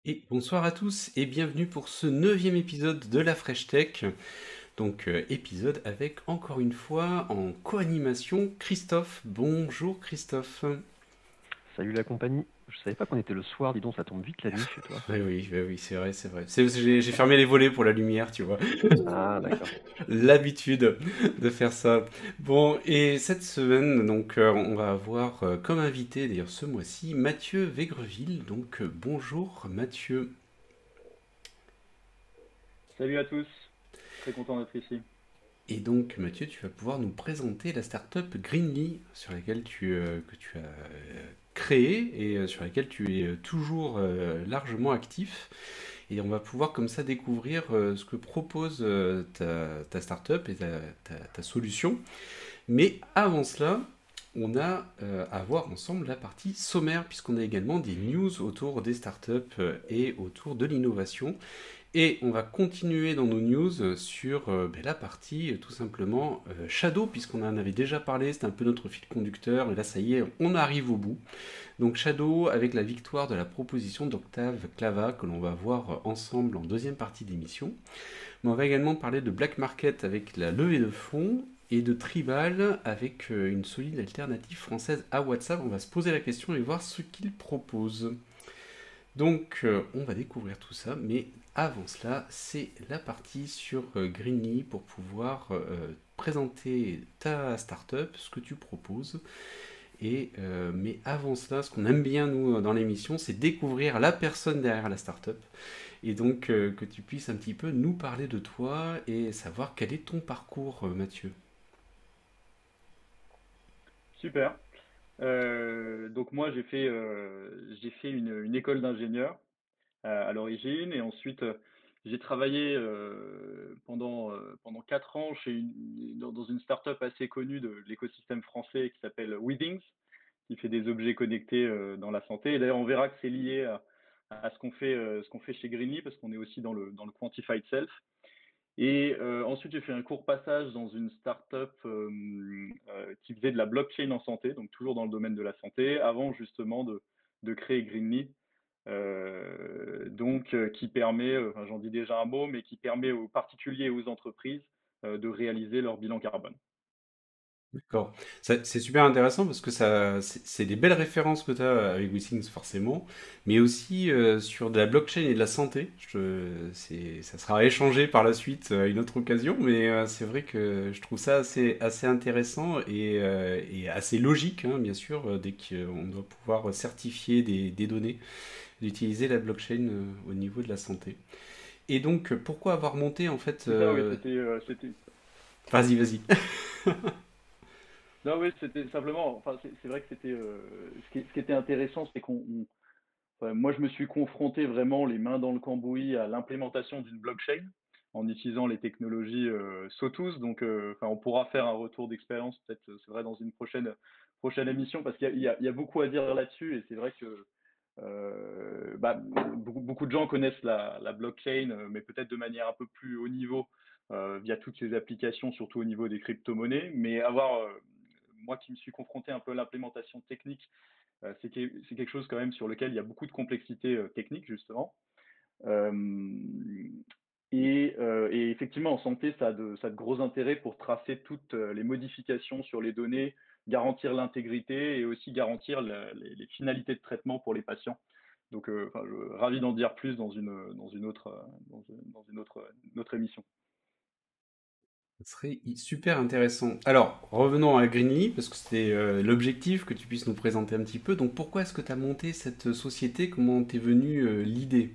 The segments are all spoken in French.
Et bonsoir à tous et bienvenue pour ce neuvième épisode de la Fresh Tech. Donc épisode avec encore une fois en co-animation Christophe. Bonjour Christophe. Salut la compagnie. Je savais pas qu'on était le soir, dis donc, ça tombe vite la nuit chez toi. Oui, c'est vrai, c'est vrai. J'ai fermé les volets pour la lumière, tu vois. Ah, d'accord. L'habitude de faire ça. Bon, et cette semaine, donc on va avoir comme invité, d'ailleurs ce mois-ci, Mathieu Végreville. Donc bonjour Mathieu. Salut à tous, très content d'être ici. Et donc, Mathieu, tu vas pouvoir nous présenter la startup Greenly sur laquelle que tu as créée et sur laquelle tu es toujours largement actif. Et on va pouvoir comme ça découvrir ce que propose ta startup et ta solution. Mais avant cela, on a à voir ensemble la partie sommaire, puisqu'on a également des news autour des startups et autour de l'innovation. Et on va continuer dans nos news sur la partie tout simplement Shadow, puisqu'on en avait déjà parlé, c'était un peu notre fil conducteur, et là ça y est, on arrive au bout. Donc Shadow avec la victoire de la proposition d'Octave Clava, que l'on va voir ensemble en deuxième partie d'émission. Mais on va également parler de Black Market avec la levée de fonds, et de Tribal avec une solide alternative française à WhatsApp. On va se poser la question et voir ce qu'il propose. Donc, on va découvrir tout ça, mais avant cela, c'est la partie sur Greenly pour pouvoir présenter ta startup, ce que tu proposes. Mais avant cela, ce qu'on aime bien, nous, dans l'émission, c'est découvrir la personne derrière la startup. Et donc, que tu puisses un petit peu nous parler de toi et savoir quel est ton parcours, Mathieu. Super. Donc moi j'ai fait une école d'ingénieur à l'origine et ensuite j'ai travaillé pendant 4 ans dans une startup assez connue de l'écosystème français qui s'appelle Withings, qui fait des objets connectés dans la santé. Et d'ailleurs on verra que c'est lié à ce qu'on fait chez Greenly parce qu'on est aussi dans le Quantified Self. Et ensuite, j'ai fait un court passage dans une startup qui faisait de la blockchain en santé, donc toujours dans le domaine de la santé, avant justement de créer Greenly, qui permet, enfin, j'en dis déjà un mot, mais qui permet aux particuliers et aux entreprises de réaliser leur bilan carbone. D'accord. C'est super intéressant parce que c'est des belles références que tu as avec WeThings forcément, mais aussi sur de la blockchain et de la santé. Ça sera échangé par la suite à une autre occasion, mais c'est vrai que je trouve ça assez intéressant et assez logique, hein, bien sûr, dès qu'on doit pouvoir certifier des données, d'utiliser la blockchain au niveau de la santé. Et donc, pourquoi avoir monté en fait C'est ça, oui, c'était. Vas-y, vas-y. Non, oui, c'était simplement. Enfin, c'est vrai que c'était. Ce qui était intéressant, c'est enfin, moi, je me suis confronté vraiment les mains dans le cambouis à l'implémentation d'une blockchain en utilisant les technologies Sotus. Donc, enfin, on pourra faire un retour d'expérience, peut-être, c'est vrai, dans une prochaine émission, parce qu'il y a beaucoup à dire là-dessus. Et c'est vrai que beaucoup de gens connaissent la blockchain, mais peut-être de manière un peu plus haut niveau via toutes ces applications, surtout au niveau des crypto-monnaies. Mais moi qui me suis confronté un peu à l'implémentation technique, c'est quelque chose quand même sur lequel il y a beaucoup de complexité technique, justement. Euh, et effectivement, en santé, ça a de gros intérêts pour tracer toutes les modifications sur les données, garantir l'intégrité et aussi garantir les finalités de traitement pour les patients. Donc, enfin, ravi d'en dire plus dans une autre émission. Ce serait super intéressant. Alors, revenons à Greenly, parce que c'était l'objectif que tu puisses nous présenter un petit peu. Donc, pourquoi est-ce que tu as monté cette société? Comment t'es venue l'idée?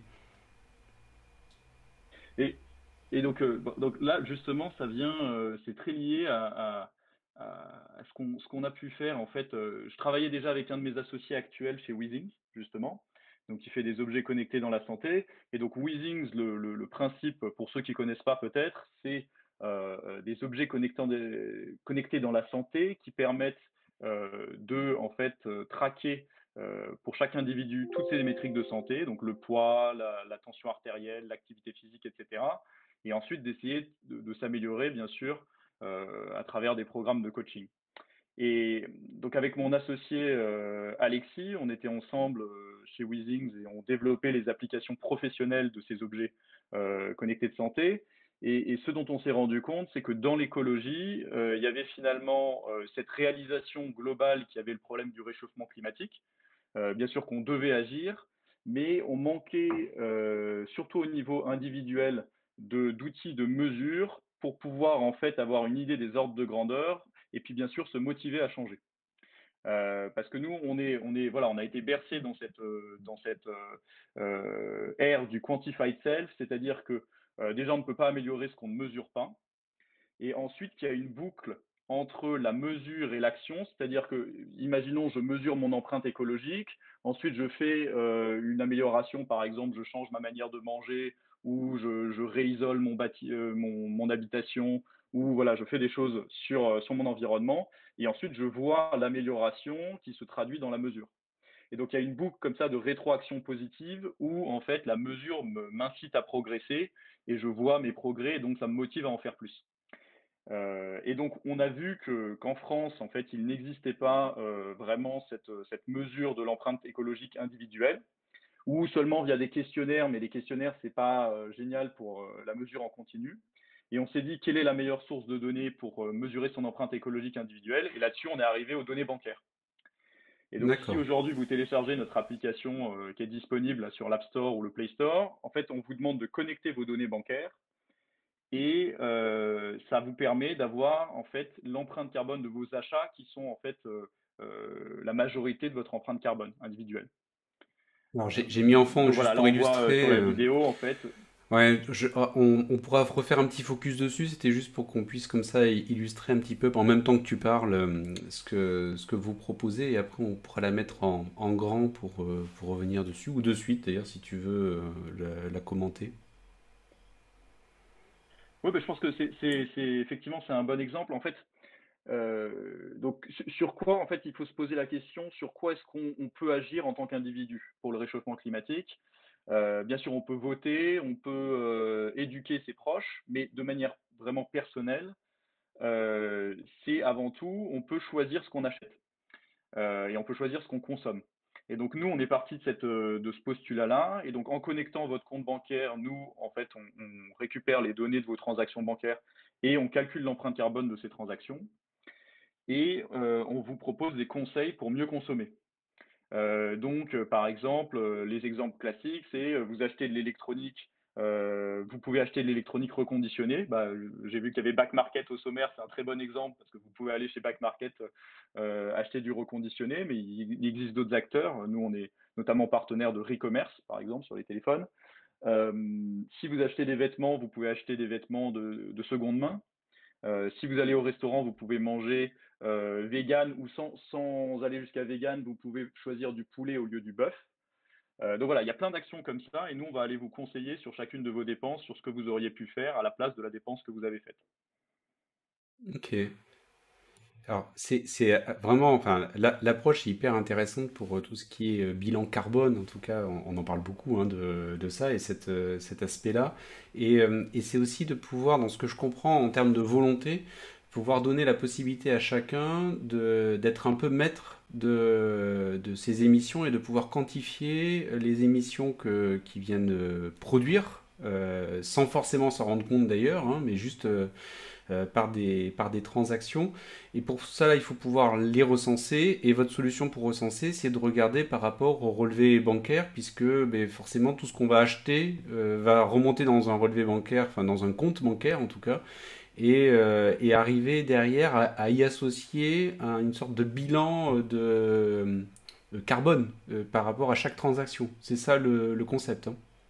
Et, et donc là, justement, c'est très lié à ce qu'on a pu faire. En fait, je travaillais déjà avec un de mes associés actuels chez Weezings, justement, donc qui fait des objets connectés dans la santé. Et donc Weezings, le principe, pour ceux qui connaissent pas peut-être, c'est des objets connectés dans la santé qui permettent de en fait traquer pour chaque individu toutes ces métriques de santé, donc le poids, la tension artérielle, l'activité physique, etc. Et ensuite d'essayer de s'améliorer, bien sûr, à travers des programmes de coaching. Et donc avec mon associé Alexis, on était ensemble chez Weezings et on développait les applications professionnelles de ces objets connectés de santé. Et ce dont on s'est rendu compte, c'est que dans l'écologie, il y avait finalement cette réalisation globale qu'il y avait le problème du réchauffement climatique. Bien sûr qu'on devait agir, mais on manquait, surtout au niveau individuel, d'outils de mesure pour pouvoir en fait avoir une idée des ordres de grandeur et puis bien sûr se motiver à changer. Parce que nous, voilà, on a été bercé dans cette ère du quantified self, c'est-à-dire que déjà on ne peut pas améliorer ce qu'on ne mesure pas. Et ensuite, il y a une boucle entre la mesure et l'action, c'est-à-dire que, imaginons, je mesure mon empreinte écologique, ensuite je fais une amélioration, par exemple, je change ma manière de manger, ou je réisole mon habitation, ou voilà, je fais des choses sur mon environnement, et ensuite je vois l'amélioration qui se traduit dans la mesure. Et donc il y a une boucle comme ça de rétroaction positive où en fait la mesure m'incite à progresser et je vois mes progrès et donc ça me motive à en faire plus. Et donc, on a vu qu'en France, en fait, il n'existait pas vraiment cette mesure de l'empreinte écologique individuelle, ou seulement via des questionnaires, mais les questionnaires, c'est pas génial pour la mesure en continu. Et on s'est dit, quelle est la meilleure source de données pour mesurer son empreinte écologique individuelle? Et là-dessus, on est arrivé aux données bancaires. Et donc, si D'accord. aujourd'hui vous téléchargez notre application qui est disponible là, sur l'App Store ou le Play Store, en fait, on vous demande de connecter vos données bancaires et ça vous permet d'avoir en fait l'empreinte carbone de vos achats qui sont en fait la majorité de votre empreinte carbone individuelle. Alors j'ai mis en fond Donc juste voilà, là pour on voit sur illustrer. la vidéo en fait. Ouais, on pourra refaire un petit focus dessus. C'était juste pour qu'on puisse comme ça illustrer un petit peu en même temps que tu parles ce que vous proposez et après on pourra la mettre en grand pour revenir dessus ou de suite d'ailleurs si tu veux la commenter. Oui, mais je pense que effectivement c'est un bon exemple. En fait, donc sur quoi en fait il faut se poser la question sur quoi est-ce qu'on peut agir en tant qu'individu pour le réchauffement climatique. Bien sûr, on peut voter, on peut éduquer ses proches, mais de manière vraiment personnelle, c'est avant tout, on peut choisir ce qu'on achète et on peut choisir ce qu'on consomme. Et donc nous, on est parti de ce postulat-là. Et donc en connectant votre compte bancaire, nous, en fait, on récupère les données de vos transactions bancaires et on calcule l'empreinte carbone de ces transactions. Et on vous propose des conseils pour mieux consommer. Par exemple, les exemples classiques, c'est vous achetez de l'électronique, vous pouvez acheter de l'électronique reconditionnée. Bah, j'ai vu qu'il y avait Back Market au sommaire, c'est un très bon exemple parce que vous pouvez aller chez Back Market acheter du reconditionné, mais il existe d'autres acteurs. Nous, on est notamment partenaire de Recommerce, par exemple, sur les téléphones. Euh, Si vous achetez des vêtements, vous pouvez acheter des vêtements de seconde main. Si vous allez au restaurant, vous pouvez manger vegan ou sans aller jusqu'à vegan, vous pouvez choisir du poulet au lieu du bœuf. Donc voilà, il y a plein d'actions comme ça et nous, on va aller vous conseiller sur chacune de vos dépenses, sur ce que vous auriez pu faire à la place de la dépense que vous avez faite. Ok. Alors, c'est vraiment, enfin, l'approche est hyper intéressante pour tout ce qui est bilan carbone. En tout cas, on en parle beaucoup hein, de ça et cet aspect-là. Et c'est aussi de pouvoir, dans ce que je comprends en termes de volonté, pouvoir donner la possibilité à chacun d'être un peu maître de ses émissions et de pouvoir quantifier les émissions qu'ils viennent produire, sans forcément s'en rendre compte d'ailleurs, hein, mais juste par des transactions. Et pour ça, il faut pouvoir les recenser. Et votre solution pour recenser, c'est de regarder par rapport au relevé bancaire, puisque ben, forcément tout ce qu'on va acheter va remonter dans un relevé bancaire, enfin dans un compte bancaire en tout cas, et arriver derrière à y associer une sorte de bilan de carbone par rapport à chaque transaction. C'est ça le concept. Hein.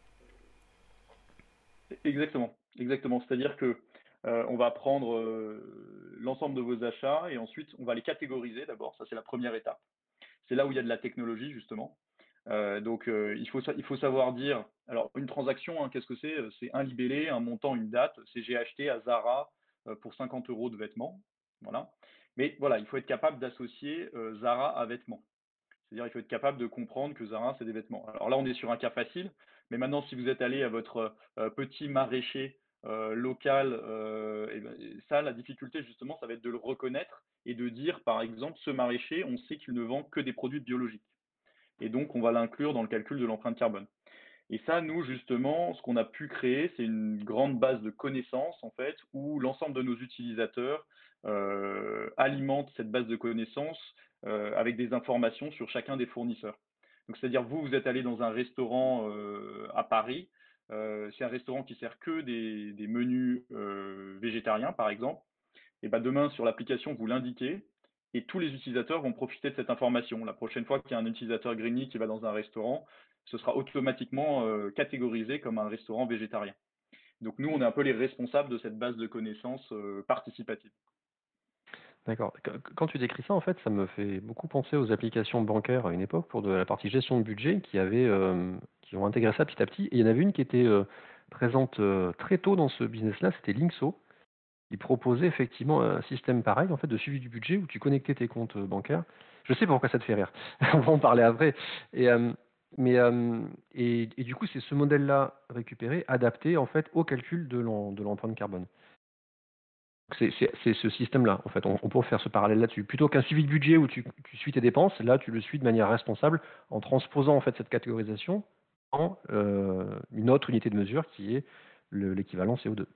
Exactement, exactement. C'est-à-dire que on va prendre l'ensemble de vos achats et ensuite on va les catégoriser d'abord. Ça, c'est la première étape. C'est là où il y a de la technologie justement. Il faut savoir dire. Alors une transaction, hein, qu'est-ce que c'est? C'est un libellé, un montant, une date. C'est j'ai acheté à Zara pour 50 euros de vêtements. Voilà. Mais voilà, il faut être capable d'associer Zara à vêtements. C'est-à-dire il faut être capable de comprendre que Zara, c'est des vêtements. Alors là, on est sur un cas facile, mais maintenant, si vous êtes allé à votre petit maraîcher local, et ben, ça, la difficulté justement, ça va être de le reconnaître et de dire, par exemple, ce maraîcher, on sait qu'il ne vend que des produits biologiques et donc on va l'inclure dans le calcul de l'empreinte carbone. Et ça, nous, justement, ce qu'on a pu créer, c'est une grande base de connaissances, en fait, où l'ensemble de nos utilisateurs alimentent cette base de connaissances avec des informations sur chacun des fournisseurs. Donc, c'est-à-dire, vous êtes allé dans un restaurant à Paris, c'est un restaurant qui sert que des menus végétariens, par exemple. Et ben demain, sur l'application, vous l'indiquez et tous les utilisateurs vont profiter de cette information. La prochaine fois qu'il y a un utilisateur Greenly qui va dans un restaurant, ce sera automatiquement catégorisé comme un restaurant végétarien. Donc nous, on est un peu les responsables de cette base de connaissances participative. D'accord. Quand tu décris ça, en fait, ça me fait beaucoup penser aux applications bancaires à une époque pour de la partie gestion de budget qui ont intégré ça petit à petit. Et il y en avait une qui était présente très tôt dans ce business-là, c'était Linkso. Ils proposaient effectivement un système pareil, en fait, de suivi du budget où tu connectais tes comptes bancaires. Je sais pourquoi ça te fait rire. On va en parler après. Et, et du coup, c'est ce modèle-là récupéré, adapté en fait au calcul de l'empreinte carbone. C'est ce système-là, en fait. On peut faire ce parallèle là-dessus. Plutôt qu'un suivi de budget où tu suis tes dépenses, là, tu le suis de manière responsable en transposant en fait cette catégorisation en une autre unité de mesure qui est l'équivalent CO2.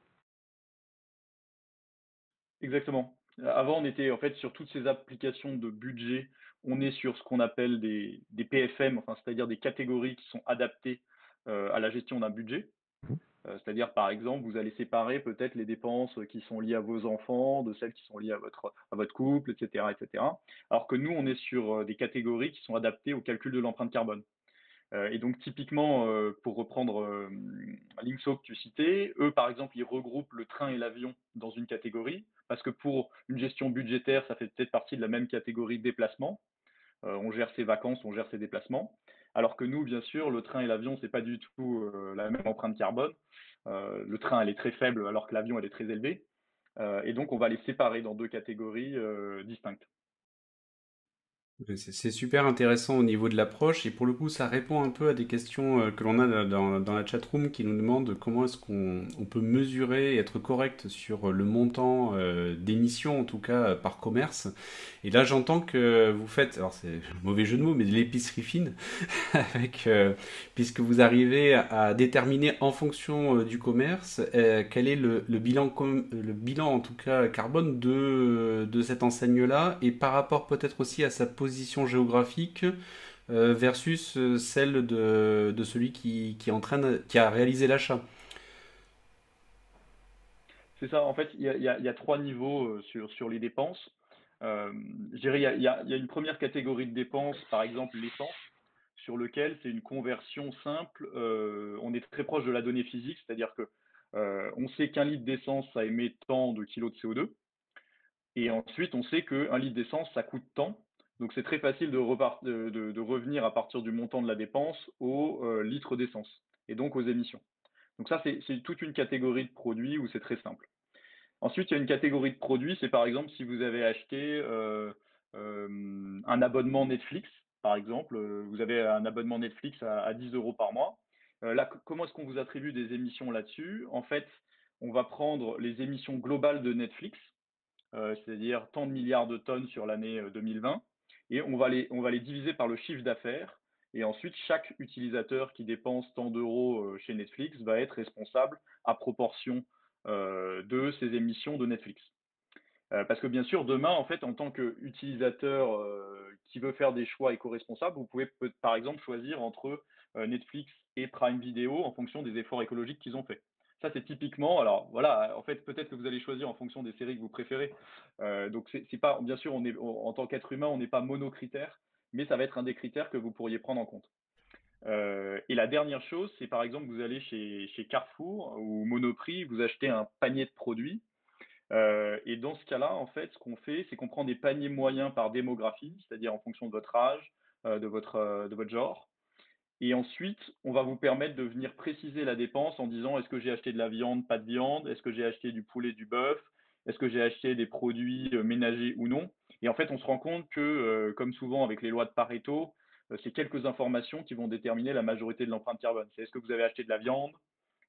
Exactement. Avant, on était en fait sur toutes ces applications de budget, on est sur ce qu'on appelle des PFM, enfin, c'est-à-dire des catégories qui sont adaptées à la gestion d'un budget. Mhm. C'est-à-dire, par exemple, vous allez séparer peut-être les dépenses qui sont liées à vos enfants de celles qui sont liées à votre couple, etc., etc. Alors que nous, on est sur des catégories qui sont adaptées au calcul de l'empreinte carbone. Et donc, typiquement, pour reprendre Linkso que tu citais, eux, par exemple, ils regroupent le train et l'avion dans une catégorie, parce que pour une gestion budgétaire, ça fait peut-être partie de la même catégorie déplacement. On gère ses vacances, on gère ses déplacements. Alors que nous, bien sûr, le train et l'avion, c'est pas du tout la même empreinte carbone. Le train, elle est très faible, alors que l'avion, elle est très élevée. Et donc, on va les séparer dans deux catégories distinctes. C'est super intéressant au niveau de l'approche et pour le coup ça répond un peu à des questions que l'on a dans la chatroom qui nous demandent comment est-ce qu'on peut mesurer et être correct sur le montant d'émissions en tout cas par commerce. Et là j'entends que vous faites, alors c'est un mauvais jeu de mots, mais de l'épicerie fine avec, puisque vous arrivez à déterminer en fonction du commerce quel est le bilan en tout cas carbone de cette enseigne-là et par rapport peut-être aussi à sa position géographique versus celle de celui qui a réalisé l'achat. C'est ça, en fait, il y a trois niveaux sur les dépenses. Je dirais, il y a une première catégorie de dépenses, par exemple l'essence, sur lequel c'est une conversion simple. On est très proche de la donnée physique, c'est-à-dire que on sait qu'un litre d'essence, ça émet tant de kilos de CO2. Et ensuite, on sait qu'un litre d'essence, ça coûte tant. Donc, c'est très facile de revenir à partir du montant de la dépense au litre d'essence et donc aux émissions. Donc, ça, c'est toute une catégorie de produits où c'est très simple. Ensuite, il y a une catégorie de produits, c'est par exemple si vous avez acheté un abonnement Netflix, par exemple, vous avez un abonnement Netflix à 10 euros par mois. Là, comment est-ce qu'on vous attribue des émissions là-dessus? En fait, on va prendre les émissions globales de Netflix, c'est-à-dire tant de milliards de tonnes sur l'année 2020, et on va les diviser par le chiffre d'affaires. Et ensuite, chaque utilisateur qui dépense tant d'euros chez Netflix va être responsable à proportion de ces émissions de Netflix. Parce que bien sûr, demain, en fait, en tant qu'utilisateur qui veut faire des choix éco-responsables, vous pouvez par exemple choisir entre Netflix et Prime Video en fonction des efforts écologiques qu'ils ont fait. Ça, c'est typiquement, alors voilà, en fait, peut-être que vous allez choisir en fonction des séries que vous préférez. Donc, c'est pas, bien sûr, en tant qu'être humain, on n'est pas monocritère, mais ça va être un des critères que vous pourriez prendre en compte. Et la dernière chose, c'est par exemple, vous allez chez Carrefour ou Monoprix, vous achetez un panier de produits. Et dans ce cas-là, en fait, ce qu'on fait, c'est qu'on prend des paniers moyens par démographie, c'est-à-dire en fonction de votre âge, de votre genre. Et ensuite, on va vous permettre de venir préciser la dépense en disant est-ce que j'ai acheté de la viande, pas de viande, est-ce que j'ai acheté du poulet, du bœuf, est-ce que j'ai acheté des produits ménagers ou non. Et en fait, on se rend compte que, comme souvent avec les lois de Pareto, c'est quelques informations qui vont déterminer la majorité de l'empreinte carbone. C'est est-ce que vous avez acheté de la viande,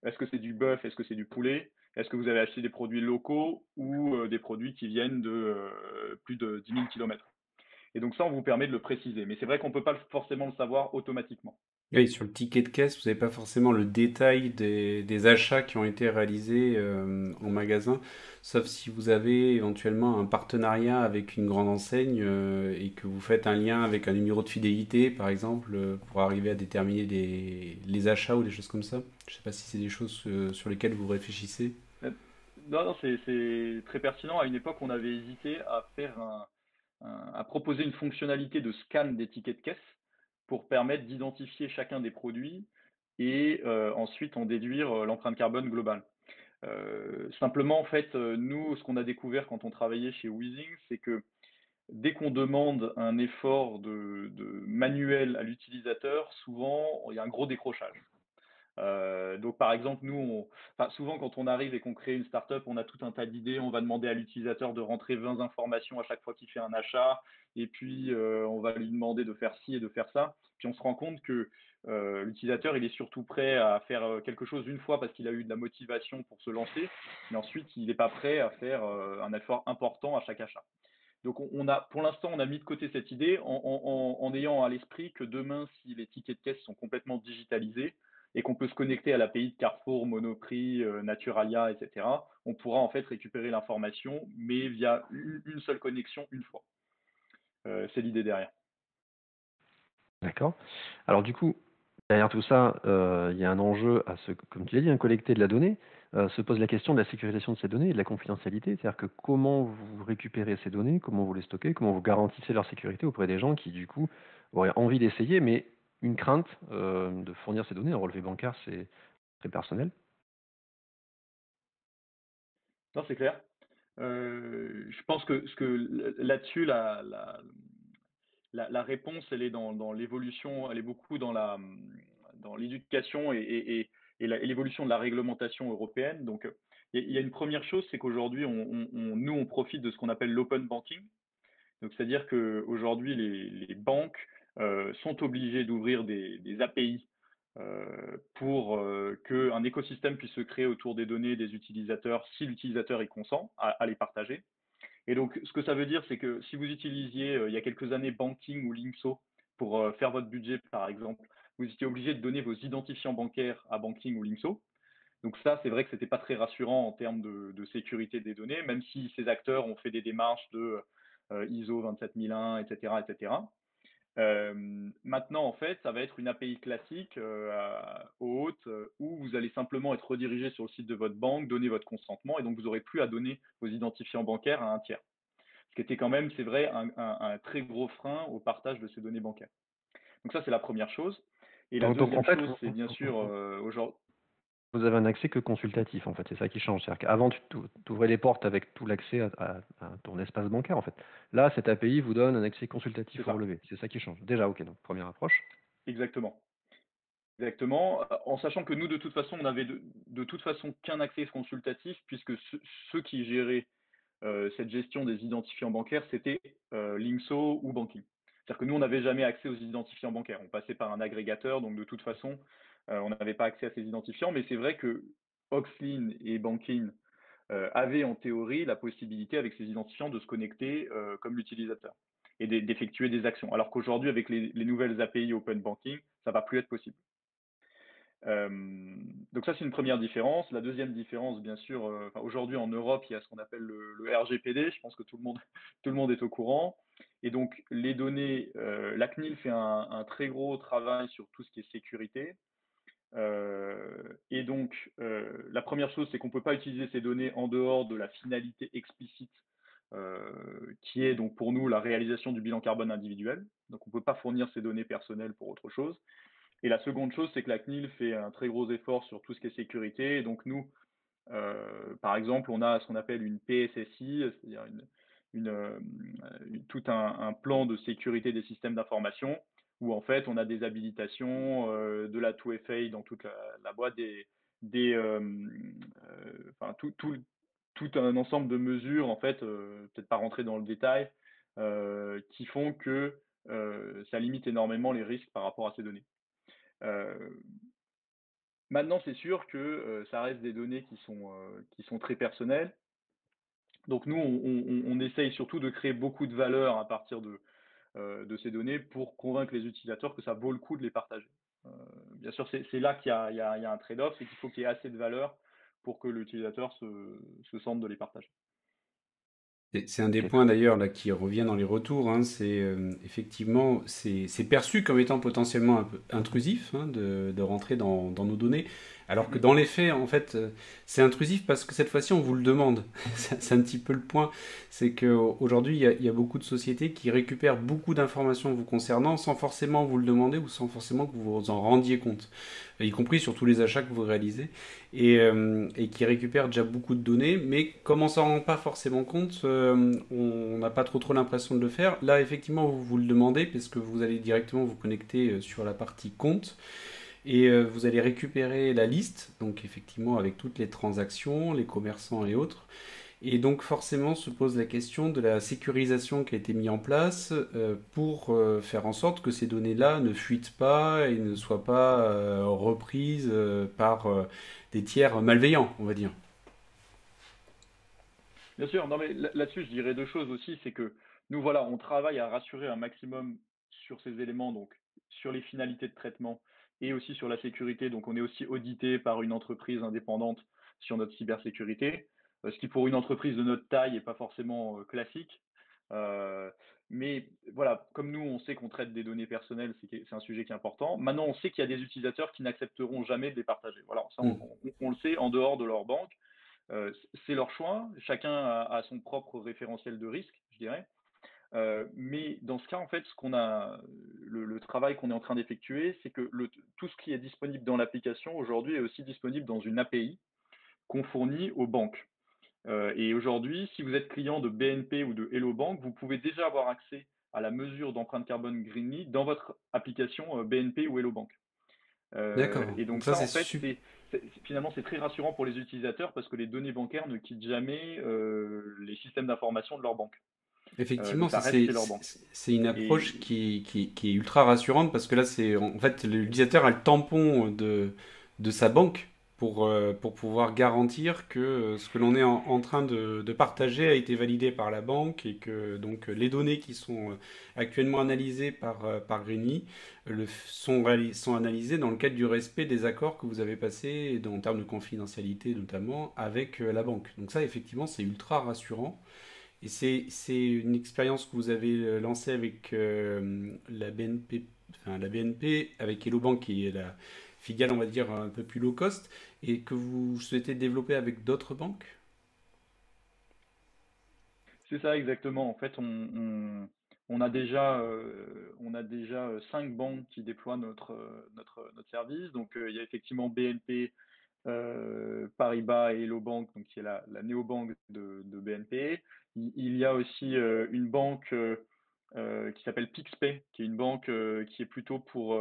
est-ce que c'est du bœuf, est-ce que c'est du poulet, est-ce que vous avez acheté des produits locaux ou des produits qui viennent de plus de 10 000 kilomètres. Et donc ça, on vous permet de le préciser. Mais c'est vrai qu'on ne peut pas forcément le savoir automatiquement. Oui, sur le ticket de caisse, vous n'avez pas forcément le détail des achats qui ont été réalisés en magasin, sauf si vous avez éventuellement un partenariat avec une grande enseigne et que vous faites un lien avec un numéro de fidélité, par exemple, pour arriver à déterminer les achats ou des choses comme ça. Je ne sais pas si c'est des choses sur lesquelles vous réfléchissez. Euh, Non, non, c'est très pertinent. À une époque, on avait hésité à faire à proposer une fonctionnalité de scan des tickets de caisse pour permettre d'identifier chacun des produits et ensuite en déduire l'empreinte carbone globale. Simplement, en fait, nous, ce qu'on a découvert quand on travaillait chez Weezing, c'est que dès qu'on demande un effort de manuel à l'utilisateur, souvent, il y a un gros décrochage. Donc, par exemple, enfin, souvent, quand on arrive et qu'on crée une startup, on a tout un tas d'idées. On va demander à l'utilisateur de rentrer 20 informations à chaque fois qu'il fait un achat. Et puis, on va lui demander de faire ci et de faire ça. Puis, on se rend compte que l'utilisateur, il est surtout prêt à faire quelque chose une fois parce qu'il a eu de la motivation pour se lancer. Mais ensuite, il n'est pas prêt à faire un effort important à chaque achat. Donc, pour l'instant, on a mis de côté cette idée en ayant à l'esprit que demain, si les tickets de caisse sont complètement digitalisés et qu'on peut se connecter à l'API de Carrefour, Monoprix, Naturalia, etc., on pourra en fait récupérer l'information, mais via une seule connexion une fois. C'est l'idée derrière. D'accord. Alors du coup, derrière tout ça, il y a un enjeu à ce comme tu l'as dit, hein, collecter de la donnée. Se pose la question de la sécurisation de ces données et de la confidentialité. C'est-à-dire que comment vous récupérez ces données, comment vous les stockez, comment vous garantissez leur sécurité auprès des gens qui, du coup, auraient envie d'essayer, mais une crainte de fournir ces données. Un relevé bancaire, c'est très personnel. Non, c'est clair. Je pense que là-dessus, la réponse, elle est dans l'évolution, elle est beaucoup dans l'éducation et l'évolution de la réglementation européenne. Donc, il y a une première chose, c'est qu'aujourd'hui, nous, on profite de ce qu'on appelle l'open banking. Donc, c'est-à-dire qu'aujourd'hui, les banques sont obligées d'ouvrir des API pour qu'un écosystème puisse se créer autour des données des utilisateurs si l'utilisateur y consent à les partager. Et donc, ce que ça veut dire, c'est que si vous utilisiez il y a quelques années Banking ou Linkso pour faire votre budget, par exemple, vous étiez obligé de donner vos identifiants bancaires à Banking ou Linkso. Donc ça, c'est vrai que c'était pas très rassurant en termes de sécurité des données, même si ces acteurs ont fait des démarches de ISO 27001, etc., etc. Maintenant, en fait, ça va être une API classique haute où vous allez simplement être redirigé sur le site de votre banque, donner votre consentement, et donc vous n'aurez plus à donner vos identifiants bancaires à un tiers. Ce qui était quand même, c'est vrai, un très gros frein au partage de ces données bancaires. Donc ça, c'est la première chose. Et la Donc en deuxième fait, chose, c'est bien sûr aujourd'hui. vous avez un accès que consultatif, en fait, c'est ça qui change. C'est-à-dire qu'avant, tu ouvrais les portes avec tout l'accès à ton espace bancaire, en fait. Là, cette API vous donne un accès C'est consultatif au ça, relevé. C'est ça qui change. Déjà, ok, donc première approche. exactement. Exactement, en sachant que nous, de toute façon, on n'avait de toute façon qu'un accès consultatif, puisque ceux qui géraient cette gestion des identifiants bancaires, c'était Linkso ou Banking. C'est-à-dire que nous, on n'avait jamais accès aux identifiants bancaires. On passait par un agrégateur, donc de toute façon, on n'avait pas accès à ces identifiants. Mais c'est vrai que Oxlin et Banking avaient en théorie la possibilité, avec ces identifiants, de se connecter comme l'utilisateur et d'effectuer des actions. Alors qu'aujourd'hui, avec les nouvelles API Open Banking, ça ne va plus être possible. Donc ça, c'est une première différence. La deuxième différence, bien sûr, aujourd'hui en Europe, il y a ce qu'on appelle le RGPD. Je pense que tout le monde, tout le monde est au courant. Et donc, les données, la CNIL fait un très gros travail sur tout ce qui est sécurité. Et donc, la première chose, c'est qu'on ne peut pas utiliser ces données en dehors de la finalité explicite, qui est donc pour nous la réalisation du bilan carbone individuel. Donc, on ne peut pas fournir ces données personnelles pour autre chose. Et la seconde chose, c'est que la CNIL fait un très gros effort sur tout ce qui est sécurité. Et donc nous, par exemple, on a ce qu'on appelle une PSSI, c'est-à-dire tout un plan de sécurité des systèmes d'information, où en fait on a des habilitations, de la 2FA dans toute la boîte, enfin, tout un ensemble de mesures, en fait, peut-être pas rentrer dans le détail, qui font que ça limite énormément les risques par rapport à ces données. Euh, Maintenant, c'est sûr que ça reste des données qui sont très personnelles. Donc nous, on essaye surtout de créer beaucoup de valeur à partir de ces données pour convaincre les utilisateurs que ça vaut le coup de les partager. Euh, Bien sûr, c'est là qu'il y a un trade-off, c'est qu'il faut qu'il y ait assez de valeur pour que l'utilisateur se sente de les partager. C'est un des Ok. points d'ailleurs là qui revient dans les retours, hein, c'est effectivement c'est perçu comme étant potentiellement un peu intrusif, hein, de rentrer dans nos données, alors que Mhm. dans les faits en fait c'est intrusif parce que cette fois-ci on vous le demande. C'est un petit peu le point, c'est qu'aujourd'hui il y a beaucoup de sociétés qui récupèrent beaucoup d'informations vous concernant sans forcément vous le demander ou sans forcément que vous vous en rendiez compte, y compris sur tous les achats que vous réalisez et qui récupère déjà beaucoup de données, mais comme on s'en rend pas forcément compte, on n'a pas trop l'impression de le faire. Là, effectivement, vous le demandez parce que vous allez directement vous connecter sur la partie compte et vous allez récupérer la liste, donc effectivement avec toutes les transactions, les commerçants et autres. Et donc forcément se pose la question de la sécurisation qui a été mise en place pour faire en sorte que ces données-là ne fuitent pas et ne soient pas reprises par des tiers malveillants, on va dire. Bien sûr, non mais là-dessus, je dirais deux choses aussi, c'est que nous, voilà, on travaille à rassurer un maximum sur ces éléments, donc sur les finalités de traitement et aussi sur la sécurité. Donc, on est aussi audité par une entreprise indépendante sur notre cybersécurité, ce qui pour une entreprise de notre taille n'est pas forcément classique. Euh, mais voilà, comme nous, on sait qu'on traite des données personnelles, c'est un sujet qui est important. Maintenant, on sait qu'il y a des utilisateurs qui n'accepteront jamais de les partager. Voilà, ça, Hmm. on le sait en dehors de leur banque. C'est leur choix, chacun a son propre référentiel de risque, je dirais. Mais dans ce cas, en fait, le travail qu'on est en train d'effectuer, c'est que tout ce qui est disponible dans l'application aujourd'hui est aussi disponible dans une API qu'on fournit aux banques. Et aujourd'hui, si vous êtes client de BNP ou de Hello Bank, vous pouvez déjà avoir accès à la mesure d'empreinte carbone Greenly dans votre application BNP ou Hello Bank. D'accord. Et Donc donc ça ça, c'est en fait, super. finalement, c'est très rassurant pour les utilisateurs parce que les données bancaires ne quittent jamais les systèmes d'information de leur banque. Effectivement, Donc ça ça reste chez leur banque. c'est une approche Et qui est ultra rassurante parce que là c'est en fait l'utilisateur a le tampon de sa banque pour pouvoir garantir que ce que l'on est en train de partager a été validé par la banque et que donc les données qui sont actuellement analysées par Greenly sont analysées dans le cadre du respect des accords que vous avez passés en termes de confidentialité notamment avec la banque. Donc ça effectivement c'est ultra rassurant. Et c'est une expérience que vous avez lancée avec la BNP, enfin la BNP, avec Hello Bank qui est la filiale, on va dire, un peu plus low cost, et que vous souhaitez développer avec d'autres banques? c'est ça exactement. En fait, on a déjà 5 banques qui déploient notre service. Donc il y a effectivement BNP, Paribas et Hello Bank, donc qui est la néobanque de BNP. Il y a aussi une banque qui s'appelle Pixpay, qui est une banque qui est plutôt pour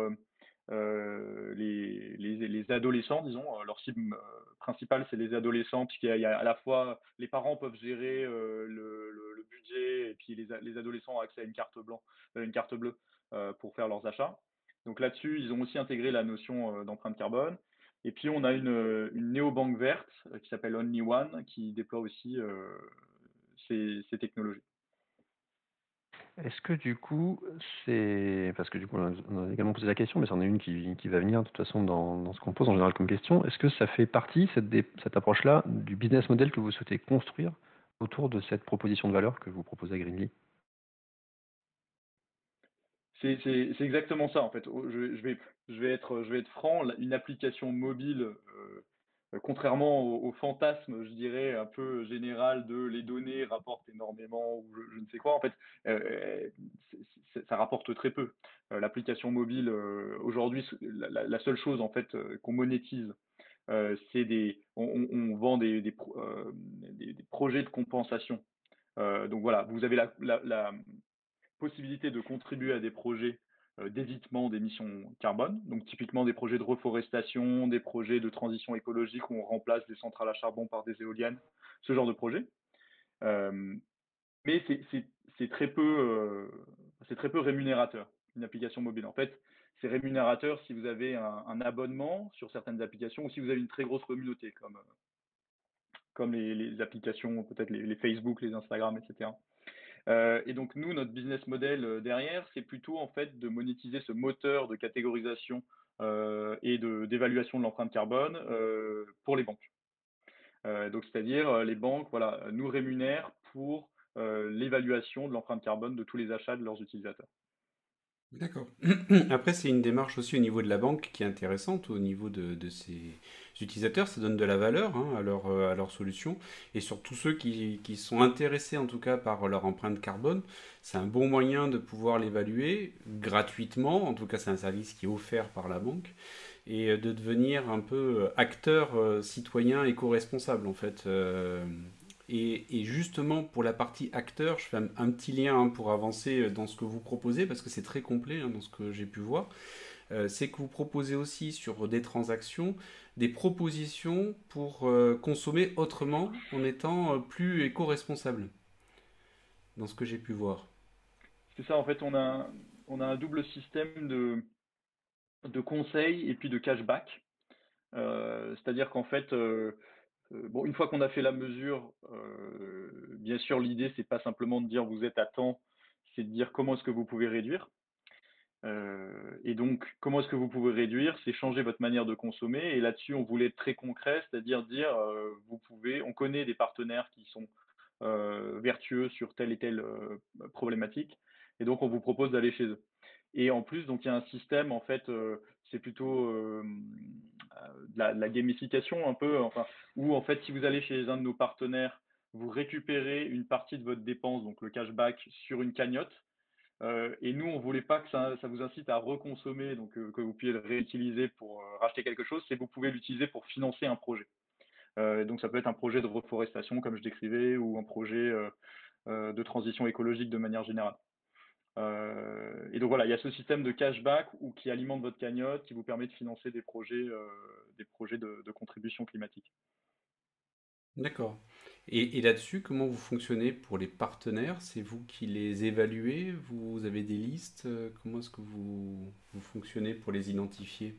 les adolescents, disons. Leur cible principale, c'est les adolescents, puisqu'il y a à la fois les parents peuvent gérer le budget, et puis les adolescents ont accès à une carte bleue pour faire leurs achats. Donc là-dessus, ils ont aussi intégré la notion d'empreinte carbone. Et puis on a une néobanque verte qui s'appelle Only One qui déploie aussi ces technologies. Est-ce que du coup, c'est parce que du coup, on a également posé la question, mais c'en est une qui va venir de toute façon dans ce qu'on pose en général comme question. Est-ce que ça fait partie, cette approche-là, du business model que vous souhaitez construire autour de cette proposition de valeur que vous proposez à Greenly? C'est exactement ça en fait. Je vais être franc, une application mobile, contrairement au fantasme, je dirais, un peu général de les données rapportent énormément ou je ne sais quoi, en fait, ça rapporte très peu. L'application mobile, aujourd'hui, la seule chose en fait qu'on monétise, c'est on vend des projets de compensation. Donc voilà, vous avez la possibilité de contribuer à des projets d'évitement d'émissions carbone, donc typiquement des projets de reforestation, des projets de transition écologique où on remplace des centrales à charbon par des éoliennes, ce genre de projet. Euh, mais c'est très peu rémunérateur, une application mobile. En fait, c'est rémunérateur si vous avez un abonnement sur certaines applications ou si vous avez une très grosse communauté, comme les applications, peut-être les Facebook, les Instagram, etc. Et donc nous, notre business model derrière, c'est plutôt en fait de monétiser ce moteur de catégorisation et d'évaluation de l'empreinte carbone pour les banques. Donc c'est-à-dire les banques, voilà, nous rémunèrent pour l'évaluation de l'empreinte carbone de tous les achats de leurs utilisateurs. D'accord. Après, c'est une démarche aussi au niveau de la banque qui est intéressante, au niveau de ses utilisateurs. Ça donne de la valeur hein, à leur solution. Et sur tous ceux qui sont intéressés en tout cas par leur empreinte carbone, c'est un bon moyen de pouvoir l'évaluer gratuitement. En tout cas, c'est un service qui est offert par la banque. Et de devenir un peu acteur citoyen éco-responsable en fait. Et justement, pour la partie acteur, je fais un petit lien hein, pour avancer dans ce que vous proposez, parce que c'est très complet hein, dans ce que j'ai pu voir. C'est que vous proposez aussi sur des transactions des propositions pour consommer autrement en étant plus éco-responsable, dans ce que j'ai pu voir. C'est ça, en fait, on a un double système de conseils et puis de cashback. C'est-à-dire qu'en fait, bon, une fois qu'on a fait la mesure, bien sûr, l'idée, c'est pas simplement de dire vous êtes à temps, c'est de dire comment est-ce que vous pouvez réduire. Et donc, comment est-ce que vous pouvez réduire? C'est changer votre manière de consommer. Et là-dessus, on voulait être très concret, c'est-à-dire dire, on connaît des partenaires qui sont vertueux sur telle et telle problématique, et donc on vous propose d'aller chez eux. Et en plus, donc il y a un système, en fait, c'est plutôt de la gamification un peu, enfin, où en fait, si vous allez chez un de nos partenaires, vous récupérez une partie de votre dépense, donc le cashback, sur une cagnotte. Et nous, on voulait pas que ça vous incite à reconsommer, donc que vous puissiez le réutiliser pour racheter quelque chose, c'est que vous pouvez l'utiliser pour financer un projet. Donc ça peut être un projet de reforestation, comme je décrivais, ou un projet de transition écologique de manière générale. Et donc voilà, il y a ce système de cashback qui alimente votre cagnotte, qui vous permet de financer des projets de contribution climatique. D'accord. Et là-dessus, comment vous fonctionnez pour les partenaires? C'est vous qui les évaluez? Vous avez des listes? Comment est-ce que vous fonctionnez pour les identifier?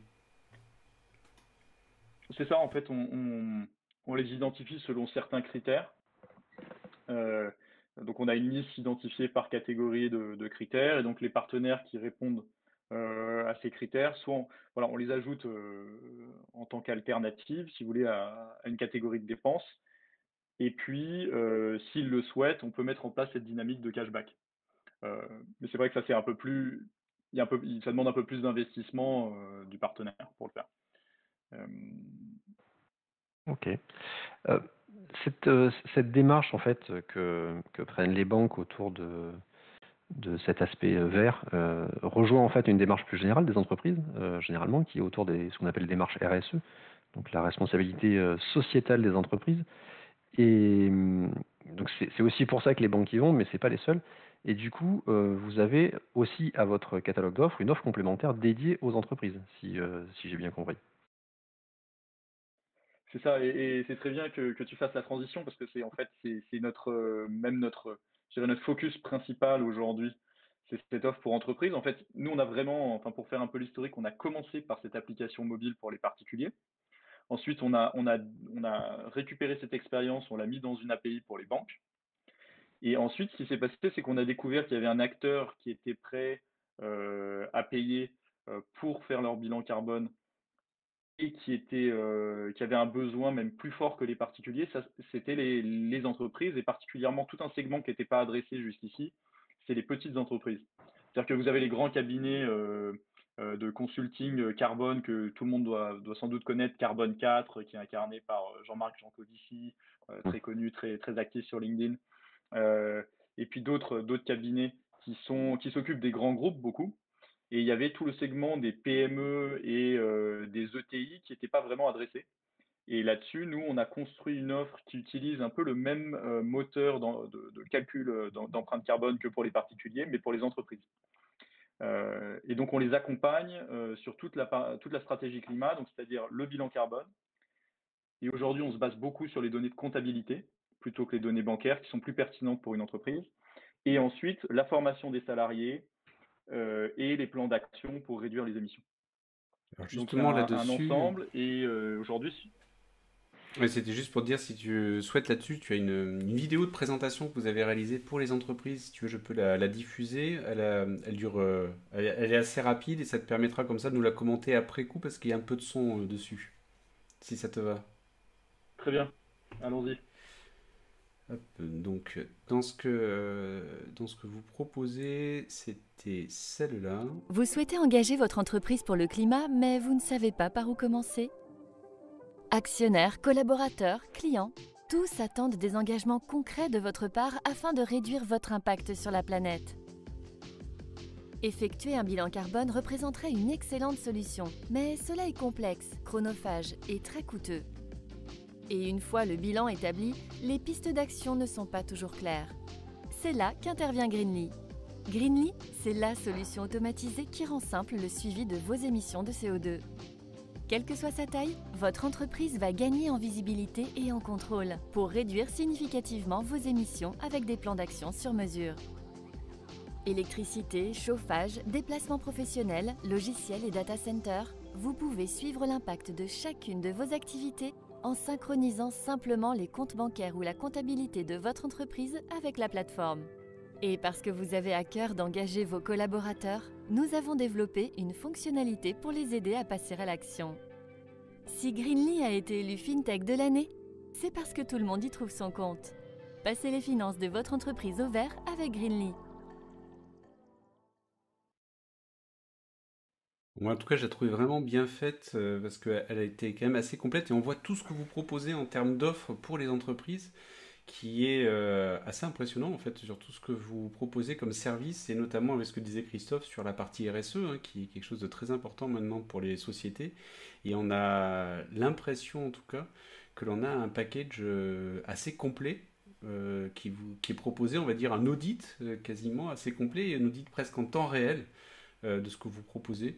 C'est ça, en fait, on les identifie selon certains critères. Euh, donc on a une liste identifiée par catégorie de critères, et donc les partenaires qui répondent à ces critères, voilà, on les ajoute en tant qu'alternative, si vous voulez, à une catégorie de dépenses. Et puis, s'ils le souhaitent, on peut mettre en place cette dynamique de cashback. Mais c'est vrai que ça c'est un peu plus, ça demande un peu plus d'investissement du partenaire pour le faire. Euh, Ok. Euh, cette démarche en fait que prennent les banques autour de cet aspect vert rejoint en fait une démarche plus générale des entreprises, généralement, qui est autour des ce qu'on appelle démarche RSE, donc la responsabilité sociétale des entreprises. Et donc c'est aussi pour ça que les banques y vont, mais c'est pas les seuls. Et du coup, vous avez aussi à votre catalogue d'offres une offre complémentaire dédiée aux entreprises, si j'ai bien compris. C'est ça, et c'est très bien que tu fasses la transition parce que c'est en fait c'est notre même notre je dirais notre focus principal aujourd'hui, c'est cette offre pour entreprise. En fait, nous on a vraiment, enfin pour faire un peu l'historique, on a commencé par cette application mobile pour les particuliers. Ensuite, on a récupéré cette expérience, on l'a mis dans une API pour les banques. Et ensuite, ce qui s'est passé, c'est qu'on a découvert qu'il y avait un acteur qui était prêt à payer pour faire leur bilan carbone et qui avait un besoin même plus fort que les particuliers, ça, c'était les entreprises et particulièrement tout un segment qui n'était pas adressé jusqu'ici, c'est les petites entreprises. C'est-à-dire que vous avez les grands cabinets de consulting carbone que tout le monde doit sans doute connaître, Carbone 4, qui est incarné par Jean-Marc Jancovici, Mm. très connu, très, très actif sur LinkedIn. Euh, et puis d'autres cabinets qui s'occupent des grands groupes beaucoup. Et il y avait tout le segment des PME et des ETI qui n'était pas vraiment adressé. Et là-dessus, nous, on a construit une offre qui utilise un peu le même moteur de calcul d'empreinte carbone que pour les particuliers, mais pour les entreprises. Et donc, on les accompagne sur toute la stratégie climat, donc c'est-à-dire le bilan carbone. Et aujourd'hui, on se base beaucoup sur les données de comptabilité plutôt que les données bancaires qui sont plus pertinentes pour une entreprise. Et ensuite, la formation des salariés, et les plans d'action pour réduire les émissions. Alors Donc c'est justement un là-dessus, ensemble et aujourd'hui, ouais, c'était juste pour te dire si tu souhaites là-dessus, tu as une vidéo de présentation que vous avez réalisée pour les entreprises. Si tu veux, je peux la diffuser. Elle dure, elle est assez rapide et ça te permettra comme ça de nous la commenter après coup parce qu'il y a un peu de son dessus, si ça te va. très bien, allons-y. Hop, donc, dans ce que vous proposez, c'était celle-là. Vous souhaitez engager votre entreprise pour le climat, mais vous ne savez pas par où commencer? Actionnaires, collaborateurs, clients, tous attendent des engagements concrets de votre part afin de réduire votre impact sur la planète. Effectuer un bilan carbone représenterait une excellente solution, mais cela est complexe, chronophage et très coûteux. Et une fois le bilan établi, les pistes d'action ne sont pas toujours claires. C'est là qu'intervient Greenly. Greenly, c'est la solution automatisée qui rend simple le suivi de vos émissions de CO2. Quelle que soit sa taille, votre entreprise va gagner en visibilité et en contrôle pour réduire significativement vos émissions avec des plans d'action sur mesure. Électricité, chauffage, déplacements professionnels, logiciels et data centers, vous pouvez suivre l'impact de chacune de vos activités en synchronisant simplement les comptes bancaires ou la comptabilité de votre entreprise avec la plateforme. Et parce que vous avez à cœur d'engager vos collaborateurs, nous avons développé une fonctionnalité pour les aider à passer à l'action. Si Greenly a été élu FinTech de l'année, c'est parce que tout le monde y trouve son compte. Passez les finances de votre entreprise au vert avec Greenly. Moi, en tout cas, je la trouvais vraiment bien faite parce qu'elle a été quand même assez complète et on voit tout ce que vous proposez en termes d'offres pour les entreprises qui est assez impressionnant en fait sur tout ce que vous proposez comme service et notamment avec ce que disait Christophe sur la partie RSE hein, qui est quelque chose de très important maintenant pour les sociétés et on a l'impression en tout cas que l'on a un package assez complet qui est proposé, on va dire un audit quasiment assez complet et un audit presque en temps réel de ce que vous proposez.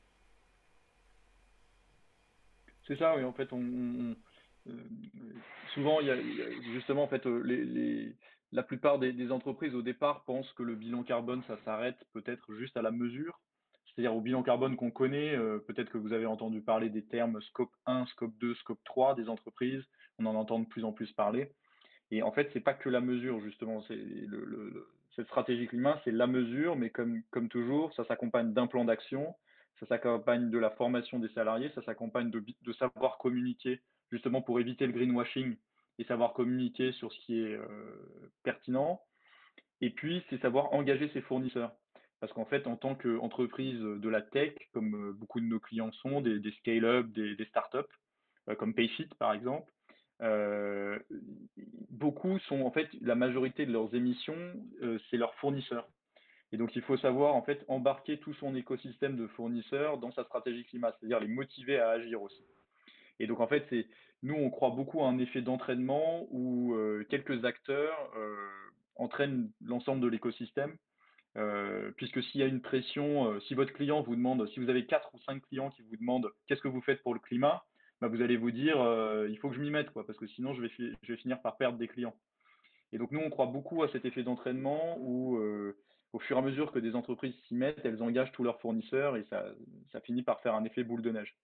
C'est ça, oui, en fait, euh, souvent, justement, en fait, la plupart des entreprises au départ pensent que le bilan carbone, ça s'arrête peut-être juste à la mesure, c'est-à-dire au bilan carbone qu'on connaît. Peut-être que vous avez entendu parler des termes scope 1, scope 2, scope 3 des entreprises, on en entend de plus en plus parler. Et en fait, c'est pas que la mesure, justement. Cette stratégie climat, c'est la mesure, mais comme toujours, ça s'accompagne d'un plan d'action, ça s'accompagne de la formation des salariés, ça s'accompagne de savoir communiquer, justement pour éviter le greenwashing et savoir communiquer sur ce qui est pertinent. Et puis, c'est savoir engager ses fournisseurs. Parce qu'en fait, en tant qu'entreprise de la tech, comme beaucoup de nos clients sont, des scale-up, des startups, comme Payfit par exemple, euh, beaucoup sont, en fait, la majorité de leurs émissions, c'est leurs fournisseurs. Et donc, il faut savoir, en fait, embarquer tout son écosystème de fournisseurs dans sa stratégie climat, c'est-à-dire les motiver à agir aussi. Et donc, en fait, nous, on croit beaucoup à un effet d'entraînement où quelques acteurs entraînent l'ensemble de l'écosystème. Puisque s'il y a une pression, si votre client vous demande, si vous avez 4 ou 5 clients qui vous demandent qu'est-ce que vous faites pour le climat, bah, vous allez vous dire il faut que je m'y mette, quoi, parce que sinon je vais finir par perdre des clients. Et donc nous, on croit beaucoup à cet effet d'entraînement où au fur et à mesure que des entreprises s'y mettent, elles engagent tous leurs fournisseurs et ça finit par faire un effet boule de neige.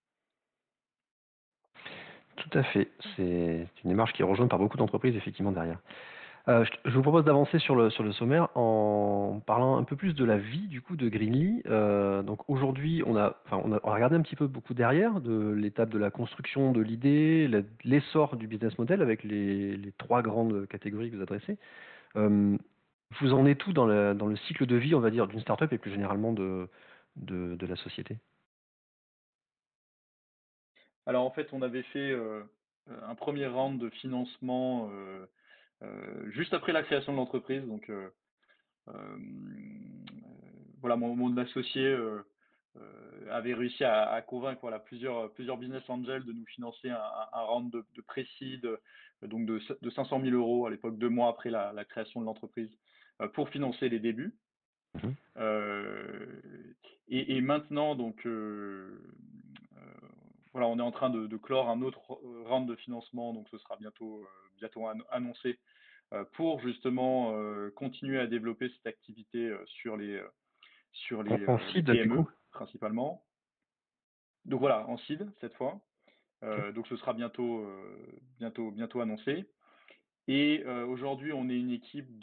Tout à fait. C'est une démarche qui est rejointe par beaucoup d'entreprises, effectivement, derrière. Je vous propose d'avancer sur le sommaire en parlant un peu plus de la vie du coup de Greenly. Donc aujourd'hui, on a regardé un petit peu beaucoup derrière de l'étape de la construction de l'idée, l'essor du business model avec les trois grandes catégories que vous adressez. Euh, vous en êtes tout dans le cycle de vie, on va dire, d'une startup et plus généralement de la société? Alors en fait, on avait fait un premier round de financement juste après la création de l'entreprise. Donc Euh, voilà, mon associé avait réussi à convaincre voilà, plusieurs business angels de nous financer un round de pré-seed, donc de 500 000 euros à l'époque, 2 mois après la création de l'entreprise, pour financer les débuts. Mhm. Euh, et maintenant, donc, voilà, on est en train de clore un autre round de financement, donc ce sera bientôt annoncé pour justement continuer à développer cette activité sur En les seed, du PME coup? principalement. Donc voilà, en seed cette fois. Donc ce sera bientôt annoncé. Et aujourd'hui, on est une équipe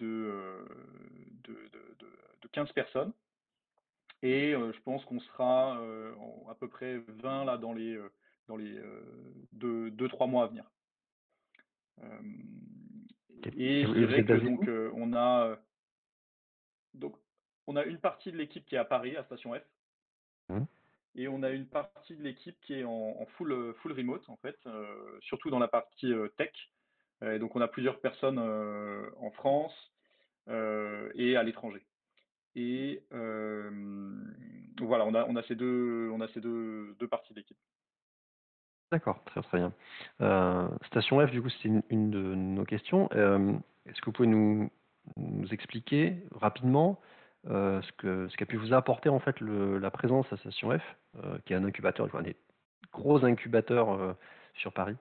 de 15 personnes. Et je pense qu'on sera à peu près 20 là dans les 2-3 mois à venir. Ok. Et je Et vous dirais êtes que basé donc où? on a une partie de l'équipe qui est à Paris, à Station F, Mhm. et on a une partie de l'équipe qui est en full remote en fait, surtout dans la partie tech. Et donc on a plusieurs personnes en France et à l'étranger. Et voilà, on a ces deux parties d'équipe. D'accord, très très bien. Station F, du coup, c'est une de nos questions. Est-ce que vous pouvez nous expliquer rapidement ce qu'a pu vous apporter en fait la présence à Station F, qui est un incubateur, un des gros incubateurs sur Paris?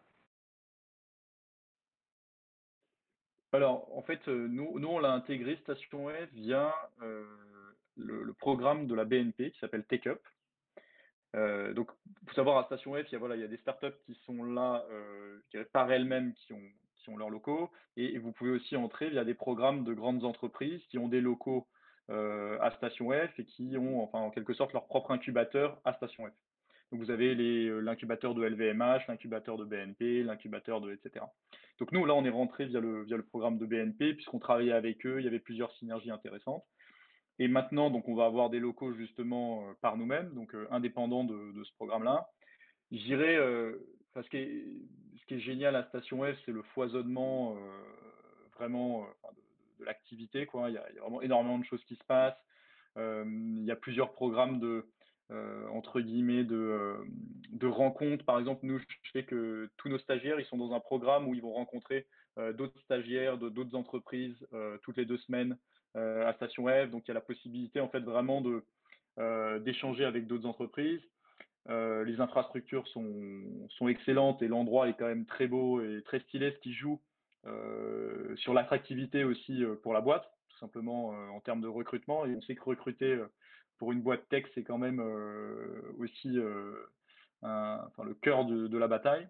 Alors, en fait, nous on l'a intégré Station F via le programme de la BNP qui s'appelle Take Up. Donc, faut savoir à Station F, il y a des startups qui sont là, je dirais par elles-mêmes, qui ont leurs locaux, et vous pouvez aussi entrer via des programmes de grandes entreprises qui ont des locaux à Station F et qui ont, enfin, en quelque sorte, leur propre incubateur à Station F. Donc, vous avez l'incubateur de LVMH, l'incubateur de BNP, l'incubateur de etc. Donc, nous, là, on est rentré via le programme de BNP, puisqu'on travaillait avec eux, il y avait plusieurs synergies intéressantes. Et maintenant, donc, on va avoir des locaux justement par nous-mêmes, donc indépendants de ce programme-là. Je dirais, ce qui est génial à Station F, c'est le foisonnement vraiment de l'activité, quoi. Il y a vraiment énormément de choses qui se passent. Il y a plusieurs programmes entre guillemets, de rencontres. Par exemple, nous, je sais que tous nos stagiaires, ils sont dans un programme où ils vont rencontrer d'autres stagiaires d'autres entreprises toutes les 2 semaines à Station F. Donc, il y a la possibilité, en fait, vraiment d'échanger avec d'autres entreprises. Les infrastructures sont excellentes et l'endroit est quand même très beau et très stylé, ce qui joue sur l'attractivité aussi pour la boîte, tout simplement en termes de recrutement. Et on sait que recruter pour une boîte tech, c'est quand même aussi le cœur de la bataille.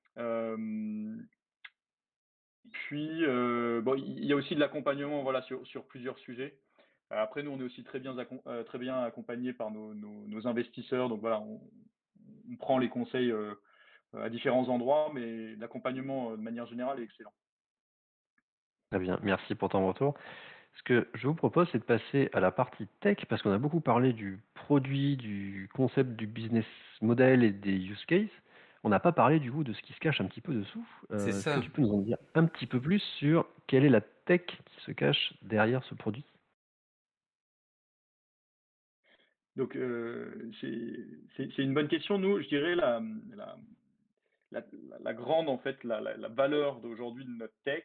Puis, bon, il y a aussi de l'accompagnement voilà, sur plusieurs sujets. Après, nous, on est aussi très bien accompagnés par nos investisseurs. Donc voilà, on prend les conseils à différents endroits, mais l'accompagnement, de manière générale, est excellent. Très bien, merci pour ton retour. Ce que je vous propose, c'est de passer à la partie tech, parce qu'on a beaucoup parlé du produit, du concept du business model et des use cases. On n'a pas parlé du coup de ce qui se cache un petit peu dessous. C'est Est-ce que ça. tu peux nous en dire un petit peu plus sur quelle est la tech qui se cache derrière ce produit? Donc, c'est une bonne question. Nous, je dirais la, la, la grande, en fait, la valeur d'aujourd'hui de notre tech,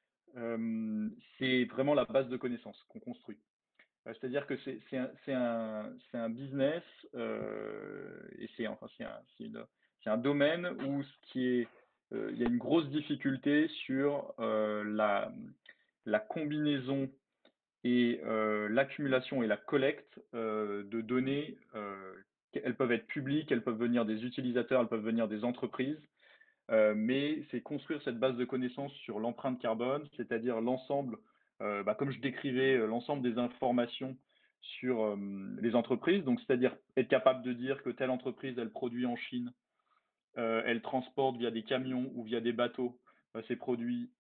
c'est vraiment la base de connaissances qu'on construit. C'est-à-dire que c'est un business et c'est un domaine où il y a une grosse difficulté sur la combinaison et l'accumulation et la collecte de données. Elles peuvent être publiques, elles peuvent venir des utilisateurs, elles peuvent venir des entreprises. Mais c'est construire cette base de connaissances sur l'empreinte carbone, c'est-à-dire l'ensemble, comme je décrivais, l'ensemble des informations sur les entreprises. Donc, c'est-à-dire être capable de dire que telle entreprise, elle produit en Chine, elle transporte via des camions ou via des bateaux ses produits,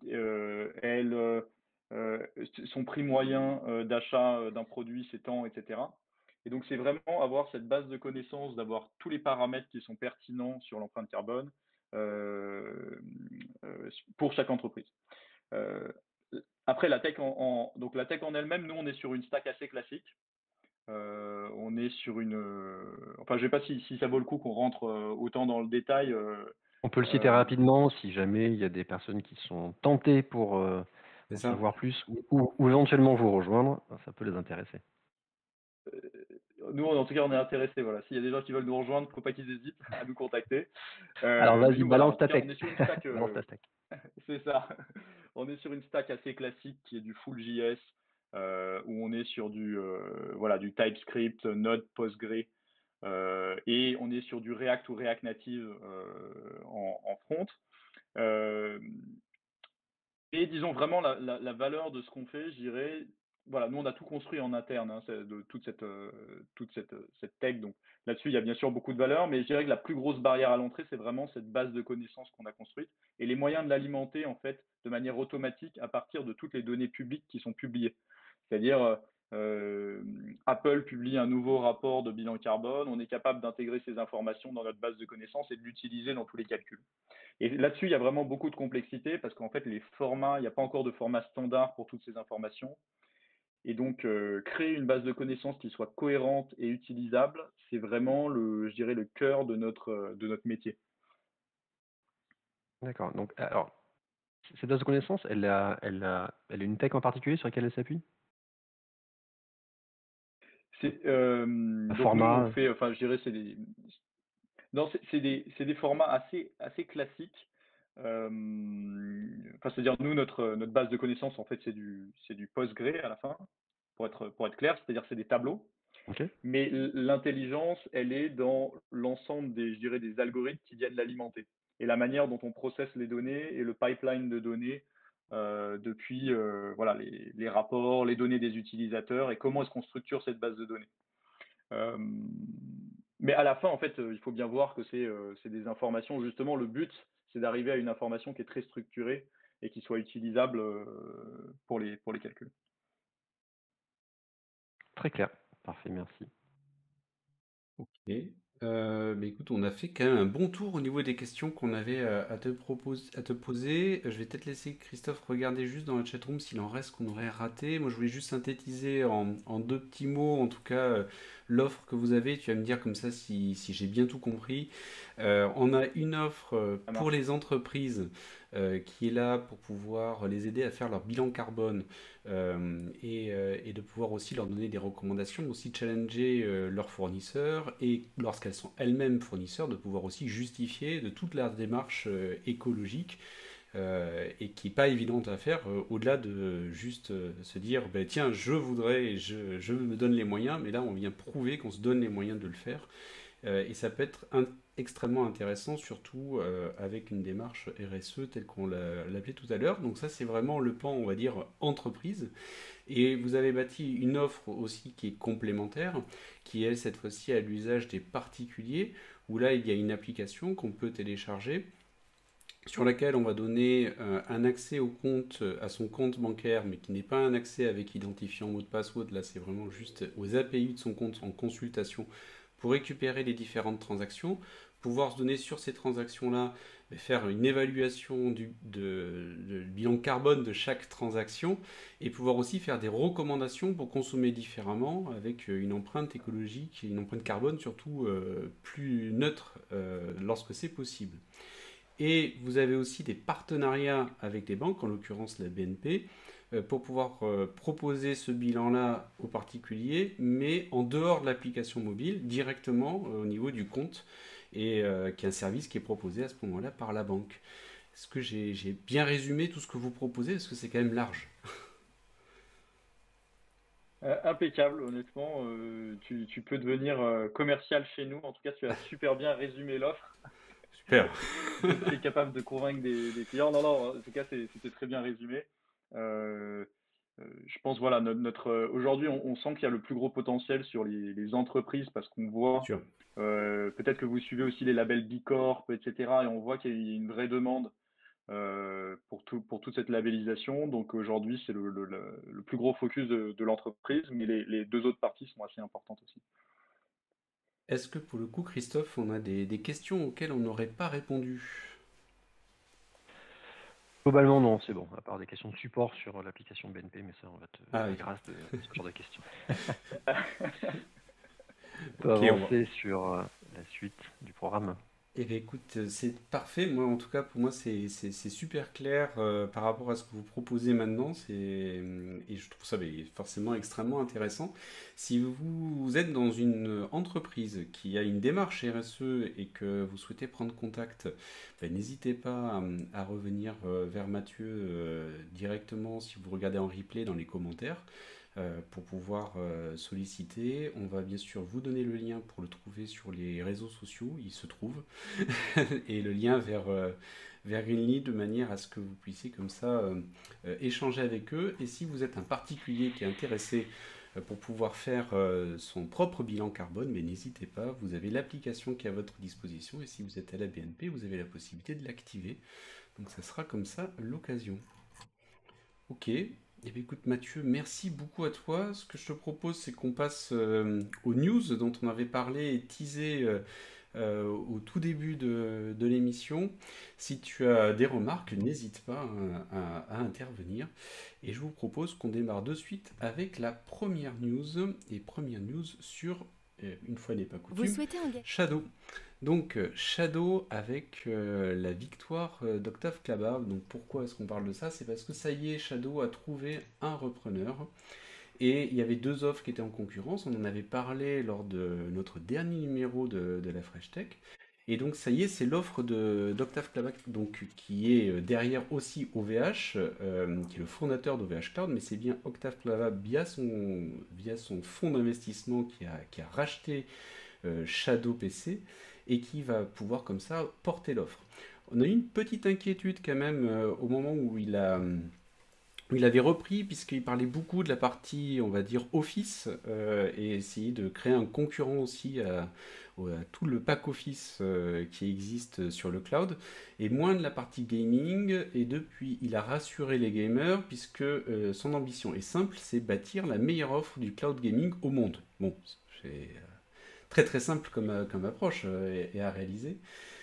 son prix moyen d'achat d'un produit, c'est tant, etc. Et donc, c'est vraiment avoir cette base de connaissances, d'avoir tous les paramètres qui sont pertinents sur l'empreinte carbone euh, pour chaque entreprise. Euh, Après, donc la tech en elle-même, nous, on est sur une stack assez classique. On est sur enfin, je ne sais pas si ça vaut le coup qu'on rentre autant dans le détail. On peut le citer Euh, rapidement si jamais il y a des personnes qui sont tentées pour C'est en ça. savoir plus ou éventuellement vous rejoindre, ça peut les intéresser. Nous, en tout cas, on est intéressés. Voilà. S'il y a des gens qui veulent nous rejoindre, il ne faut pas qu'ils hésitent à nous contacter. Alors Mais vas-y, nous, voilà, en balance tout ta cas, tech. on est sur une stack. Balance ta stack. C'est ça. On est sur une stack assez classique qui est du full JS où on est sur du TypeScript, Node, Postgre, et on est sur du React ou React Native en front. Euh, et disons vraiment la valeur de ce qu'on fait, je dirais, voilà, nous on a tout construit en interne, hein, de toute cette tech. Donc là-dessus, il y a bien sûr beaucoup de valeur, mais je dirais que la plus grosse barrière à l'entrée, c'est vraiment cette base de connaissances qu'on a construite et les moyens de l'alimenter en fait de manière automatique à partir de toutes les données publiques qui sont publiées. C'est-à-dire, euh, Apple publie un nouveau rapport de bilan carbone, on est capable d'intégrer ces informations dans notre base de connaissances et de l'utiliser dans tous les calculs. Et là-dessus, il y a vraiment beaucoup de complexité parce qu'en fait, les formats, il n'y a pas encore de format standard pour toutes ces informations. Et donc, créer une base de connaissances qui soit cohérente et utilisable, c'est vraiment je dirais, le cœur de notre métier. D'accord. Donc, alors, cette base de connaissances, elle a une tech en particulier sur laquelle elle s'appuie? Un Donc nous, on format? fait, enfin, je dirais, non, c'est des formats assez classiques. Enfin, c'est-à-dire, nous, notre base de connaissances, en fait, c'est du Postgre à la fin, pour être clair, c'est-à-dire c'est des tableaux. Ok. Mais l'intelligence, elle est dans l'ensemble je dirais, des algorithmes qui viennent l'alimenter. Et la manière dont on processe les données et le pipeline de données depuis voilà, les rapports, les données des utilisateurs et comment est-ce qu'on structure cette base de données. Euh, mais à la fin, en fait, il faut bien voir que c'est des informations. Justement, le but, c'est d'arriver à une information qui est très structurée et qui soit utilisable pour les calculs. Très clair. Parfait, merci. Ok. Mais écoute, on a fait quand même un bon tour au niveau des questions qu'on avait à te poser. Je vais peut-être laisser Christophe regarder juste dans la chatroom s'il en reste qu'on aurait raté. Moi, je voulais juste synthétiser en deux petits mots, en tout cas, l'offre que vous avez. Tu vas me dire comme ça si j'ai bien tout compris. On a une offre Ça pour marche. les entreprises qui est là pour pouvoir les aider à faire leur bilan carbone et de pouvoir aussi leur donner des recommandations, aussi challenger leurs fournisseurs et lorsqu'elles sont elles-mêmes fournisseurs, de pouvoir aussi justifier de toute leur démarche écologique et qui n'est pas évidente à faire au-delà de juste se dire ben, tiens je voudrais et je me donne les moyens, mais là on vient prouver qu'on se donne les moyens de le faire et ça peut être extrêmement intéressant, surtout avec une démarche RSE telle qu'on l'appelait tout à l'heure. Donc ça, c'est vraiment le pan, on va dire, entreprise. Et vous avez bâti une offre aussi qui est complémentaire, qui est cette fois-ci à l'usage des particuliers, où là, il y a une application qu'on peut télécharger sur laquelle on va donner un accès au compte, à son compte bancaire, mais qui n'est pas un accès avec identifiant mot de passe ou autre. Là, c'est vraiment juste aux API de son compte en consultation pour récupérer les différentes transactions, pouvoir se donner sur ces transactions-là, faire une évaluation du bilan carbone de chaque transaction et pouvoir aussi faire des recommandations pour consommer différemment avec une empreinte écologique et une empreinte carbone surtout plus neutre lorsque c'est possible. Et vous avez aussi des partenariats avec des banques, en l'occurrence la BNP, pour pouvoir proposer ce bilan-là aux particuliers, mais en dehors de l'application mobile, directement au niveau du compte, et qui est un service qui est proposé à ce moment-là par la banque. Est-ce que j'ai bien résumé tout ce que vous proposez? Parce que c'est quand même large. Impeccable, honnêtement. Tu peux devenir commercial chez nous. En tout cas, tu as super bien résumé l'offre. Super. Tu es capable de convaincre des clients. Non, non, en tout cas, c'était très bien résumé. Euh, je pense, voilà, aujourd'hui, on sent qu'il y a le plus gros potentiel sur les entreprises parce qu'on voit, Sûr. peut-être que vous suivez aussi les labels B Corp, etc. Et on voit qu'il y a une vraie demande pour toute cette labellisation. Donc aujourd'hui, c'est le plus gros focus de l'entreprise, mais les deux autres parties sont assez importantes aussi. Est-ce que pour le coup, Christophe, on a des questions auxquelles on n'aurait pas répondu? Globalement, non, c'est bon, à part des questions de support sur l'application BNP, mais ça, on va te Ah la oui. grâce de ce genre de questions. On peut Ok, on va. avancer sur la suite du programme. Eh bien, écoute, c'est parfait. Moi, en tout cas, pour moi, c'est super clair par rapport à ce que vous proposez maintenant. Et je trouve ça forcément extrêmement intéressant. Si vous êtes dans une entreprise qui a une démarche RSE et que vous souhaitez prendre contact, ben, n'hésitez pas à revenir vers Mathieu directement si vous regardez en replay dans les commentaires. pour pouvoir solliciter. On va bien sûr vous donner le lien pour le trouver sur les réseaux sociaux, il se trouve, et le lien vers Greenly de manière à ce que vous puissiez comme ça échanger avec eux. Et si vous êtes un particulier qui est intéressé pour pouvoir faire son propre bilan carbone, mais n'hésitez pas, vous avez l'application qui est à votre disposition et si vous êtes à la BNP, vous avez la possibilité de l'activer. Donc ça sera comme ça l'occasion. Ok, eh bien, écoute Mathieu, merci beaucoup à toi. Ce que je te propose, c'est qu'on passe aux news dont on avait parlé et teasé au tout début de l'émission. Si tu as des remarques, n'hésite pas à intervenir. Et je vous propose qu'on démarre de suite avec la première news. Et première news sur, une fois n'est pas Vous coutume, souhaitez engager Shadow. Donc Shadow avec la victoire d'Octave Klaba. Donc pourquoi est-ce qu'on parle de ça? C'est parce que ça y est, Shadow a trouvé un repreneur. Et il y avait deux offres qui étaient en concurrence. On en avait parlé lors de notre dernier numéro de la Fresh Tech. Et donc ça y est, c'est l'offre d'Octave Klaba donc, qui est derrière aussi OVH, qui est le fondateur d'OVH Cloud, mais c'est bien Octave Klaba via son fonds d'investissement qui a racheté Shadow PC et qui va pouvoir comme ça porter l'offre. On a eu une petite inquiétude quand même au moment où il avait repris, puisqu'il parlait beaucoup de la partie, on va dire, Office, et essayer de créer un concurrent aussi à tout le pack Office qui existe sur le cloud, et moins de la partie gaming, et depuis, il a rassuré les gamers, puisque son ambition est simple, c'est bâtir la meilleure offre du cloud gaming au monde. Bon, c'est très très simple comme approche et à réaliser.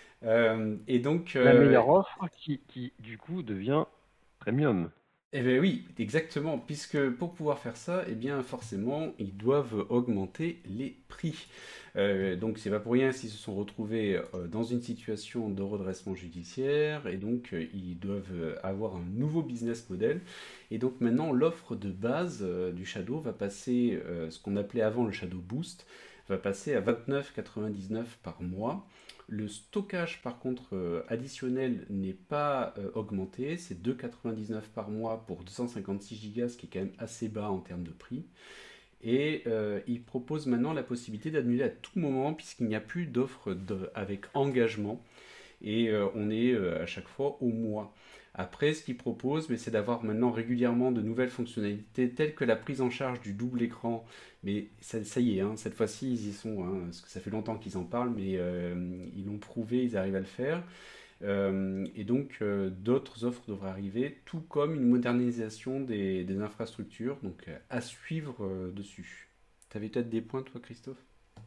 Et donc, La meilleure offre qui du coup devient premium. eh bien oui, exactement, puisque pour pouvoir faire ça, eh bien forcément, ils doivent augmenter les prix. Donc c'est pas pour rien s'ils se sont retrouvés dans une situation de redressement judiciaire, et donc ils doivent avoir un nouveau business model. Et donc maintenant, l'offre de base du Shadow va passer, ce qu'on appelait avant le Shadow Boost, va passer à 29,99 par mois. Le stockage, par contre, additionnel n'est pas augmenté. C'est 2,99 par mois pour 256 Go, ce qui est quand même assez bas en termes de prix. Et il propose maintenant la possibilité d'annuler à tout moment, puisqu'il n'y a plus d'offre avec engagement. Et on est à chaque fois au mois. Après, ce qu'il propose, c'est d'avoir maintenant régulièrement de nouvelles fonctionnalités telles que la prise en charge du double écran. Mais ça y est, hein, cette fois-ci, ils y sont, hein, parce que ça fait longtemps qu'ils en parlent, mais ils l'ont prouvé, ils arrivent à le faire. Et donc, d'autres offres devraient arriver, tout comme une modernisation des infrastructures, donc à suivre dessus. Tu avais peut-être des points, toi, Christophe?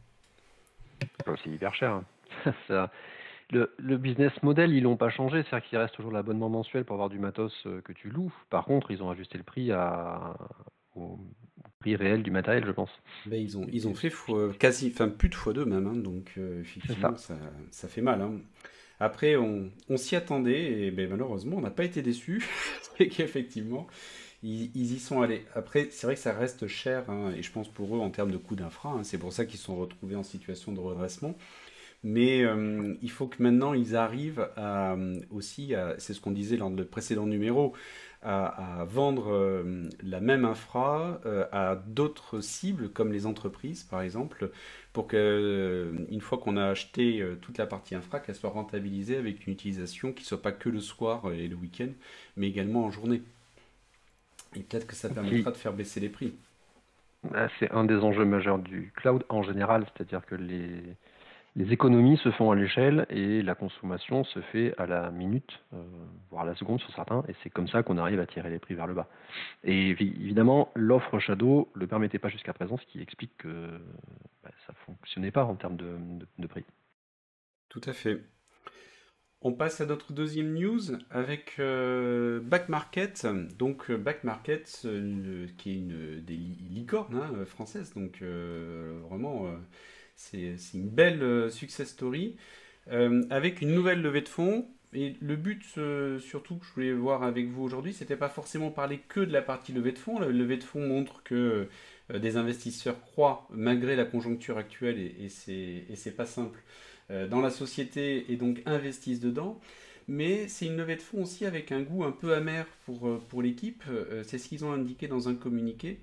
C'est hyper cher, hein. Ça, le business model, ils l'ont pas changé, c'est-à-dire qu'il reste toujours l'abonnement mensuel pour avoir du matos que tu loues. Par contre, ils ont ajusté le prix au prix réel du matériel, je pense. Ben, ils ont fait quasi, enfin plus de x2 même, hein, donc C'est effectivement ça. ça fait mal, hein. Après on s'y attendait et ben, malheureusement on n'a pas été déçus, et qu'effectivement ils y sont allés. Après c'est vrai que ça reste cher, hein, et je pense pour eux en termes de coût d'infra, hein, c'est pour ça qu'ils se sont retrouvés en situation de redressement. Mais il faut que maintenant ils arrivent aussi, c'est ce qu'on disait lors de précédent numéro, à vendre la même infra à d'autres cibles comme les entreprises par exemple, pour que une fois qu'on a acheté toute la partie infra, qu'elle soit rentabilisée avec une utilisation qui soit pas que le soir et le week-end, mais également en journée. Et peut-être que ça Qui, permettra de faire baisser les prix. c'est un des enjeux majeurs du cloud en général, c'est-à-dire que les économies se font à l'échelle et la consommation se fait à la minute, voire à la seconde sur certains, et c'est comme ça qu'on arrive à tirer les prix vers le bas. Et évidemment, l'offre Shadow ne le permettait pas jusqu'à présent, ce qui explique que ça ne fonctionnait pas en termes de prix. Tout à fait. On passe à notre deuxième news avec Back Market. Donc Back Market, qui est une des licornes hein, françaises. Donc vraiment, c'est une belle success story avec une nouvelle levée de fonds. Et le but, surtout que je voulais voir avec vous aujourd'hui, c'était pas forcément parler que de la partie levée de fonds. La levée de fonds montre que des investisseurs croient malgré la conjoncture actuelle et c'est pas simple dans la société et donc investissent dedans. Mais c'est une levée de fonds aussi avec un goût un peu amer pour l'équipe. C'est ce qu'ils ont indiqué dans un communiqué.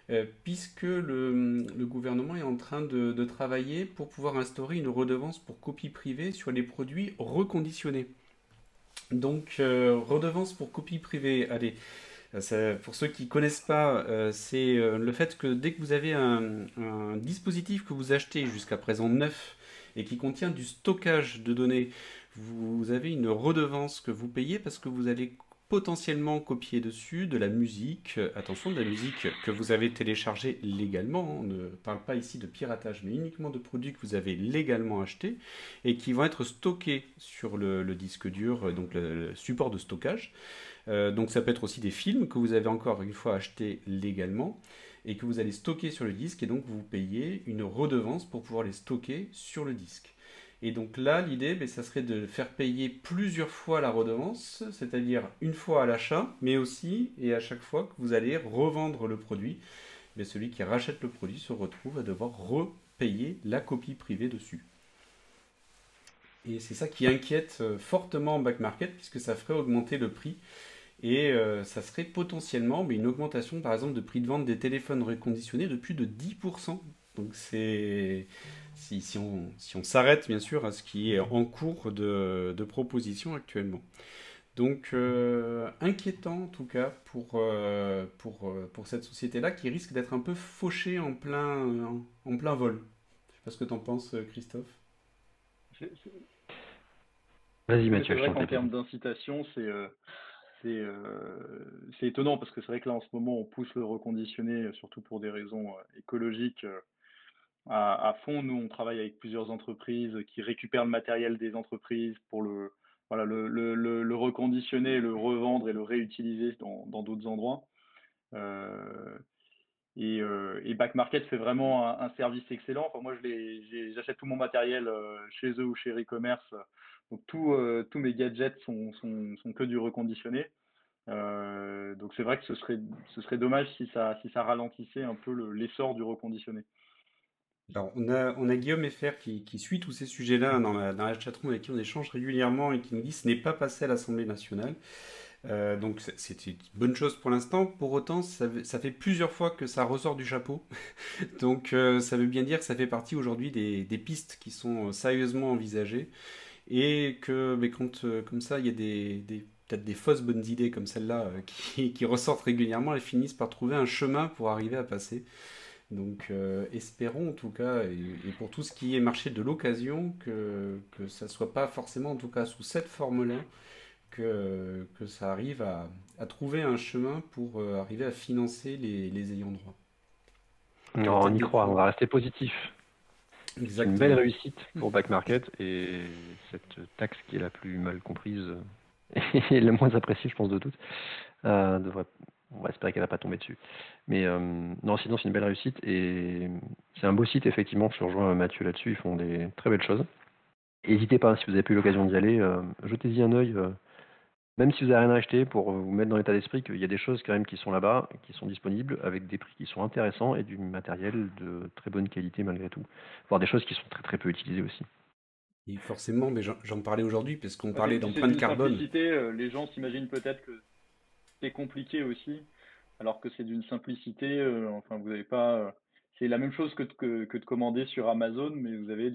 puisque le gouvernement est en train de travailler pour pouvoir instaurer une redevance pour copie privée sur les produits reconditionnés. Donc, redevance pour copie privée, allez, pour ceux qui ne connaissent pas, c'est le fait que dès que vous avez un dispositif que vous achetez jusqu'à présent neuf et qui contient du stockage de données, vous avez une redevance que vous payez parce que vous allez potentiellement copier dessus de la musique, attention, de la musique que vous avez téléchargée légalement, on ne parle pas ici de piratage, mais uniquement de produits que vous avez légalement achetés et qui vont être stockés sur le disque dur, donc le support de stockage. Donc ça peut être aussi des films que vous avez encore une fois achetés légalement et que vous allez stocker sur le disque et donc vous payez une redevance pour pouvoir les stocker sur le disque. Et donc là, l'idée, ça serait de faire payer plusieurs fois la redevance, c'est-à-dire une fois à l'achat, mais aussi et à chaque fois que vous allez revendre le produit, celui qui rachète le produit se retrouve à devoir repayer la copie privée dessus. Et c'est ça qui inquiète fortement en back market, puisque ça ferait augmenter le prix. Et ça serait potentiellement une augmentation, par exemple, de prix de vente des téléphones reconditionnés de plus de 10%. Donc c'est si on s'arrête bien sûr à ce qui est en cours de proposition actuellement. Donc inquiétant en tout cas pour cette société-là qui risque d'être un peu fauchée en plein vol. Je sais pas ce que tu en penses, Christophe. Vas-y Mathieu, c'est vrai qu'en termes d'incitation, c'est étonnant parce que c'est vrai que là en ce moment on pousse le reconditionné surtout pour des raisons écologiques à fond. Nous on travaille avec plusieurs entreprises qui récupèrent le matériel des entreprises pour le reconditionner, le revendre et le réutiliser dans d'autres endroits. Et Back Market fait vraiment un service excellent. Enfin, moi j'achète tout mon matériel chez eux ou chez e-commerce. Donc tous mes gadgets sont que du reconditionné. Donc c'est vrai que ce serait dommage si ça ralentissait un peu l'essor du reconditionné. Alors, on a Guillaume Effer qui suit tous ces sujets-là dans la chatroom avec qui on échange régulièrement et qui nous dit que ce n'est pas passé à l'Assemblée nationale. Donc c'est une bonne chose pour l'instant. Pour autant, ça fait plusieurs fois que ça ressort du chapeau. Donc ça veut bien dire que ça fait partie aujourd'hui des pistes qui sont sérieusement envisagées. Et que quand comme ça, il y a peut-être des fausses bonnes idées comme celle-là qui ressortent régulièrement, elles finissent par trouver un chemin pour arriver à passer. Donc espérons en tout cas, et pour tout ce qui est marché de l'occasion, que ça ne soit pas forcément en tout cas sous cette forme-là, que ça arrive à trouver un chemin pour arriver à financer les ayants droit. Non, on y croit, on va rester positif. C'est une belle réussite pour Back Market et cette taxe qui est la plus mal comprise et la moins appréciée, je pense, de toutes, on va espérer qu'elle va pas tomber dessus. Mais non, sinon c'est une belle réussite et c'est un beau site, effectivement. Je rejoins Mathieu là-dessus, ils font des très belles choses. N'hésitez pas, si vous n'avez pas eu l'occasion d'y aller, jetez-y un œil, même si vous n'avez rien acheté, pour vous mettre dans l'état d'esprit qu'il y a des choses quand même qui sont là-bas, qui sont disponibles, avec des prix qui sont intéressants et du matériel de très bonne qualité malgré tout. Voire des choses qui sont très très peu utilisées aussi. Et forcément, mais j'en parlais aujourd'hui parce qu'on parlait d'empreinte carbone. Les gens s'imaginent peut-être que c'est compliqué aussi, alors que c'est d'une simplicité. Enfin, vous n'avez pas. C'est la même chose que de commander sur Amazon, mais vous avez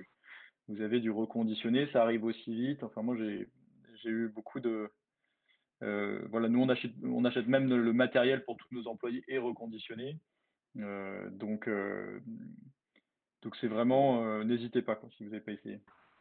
du reconditionné, ça arrive aussi vite. Enfin, moi j'ai eu beaucoup de. Voilà, nous on achète même le matériel pour tous nos employés et reconditionné. Donc c'est vraiment, n'hésitez pas si vous n'avez pas essayé.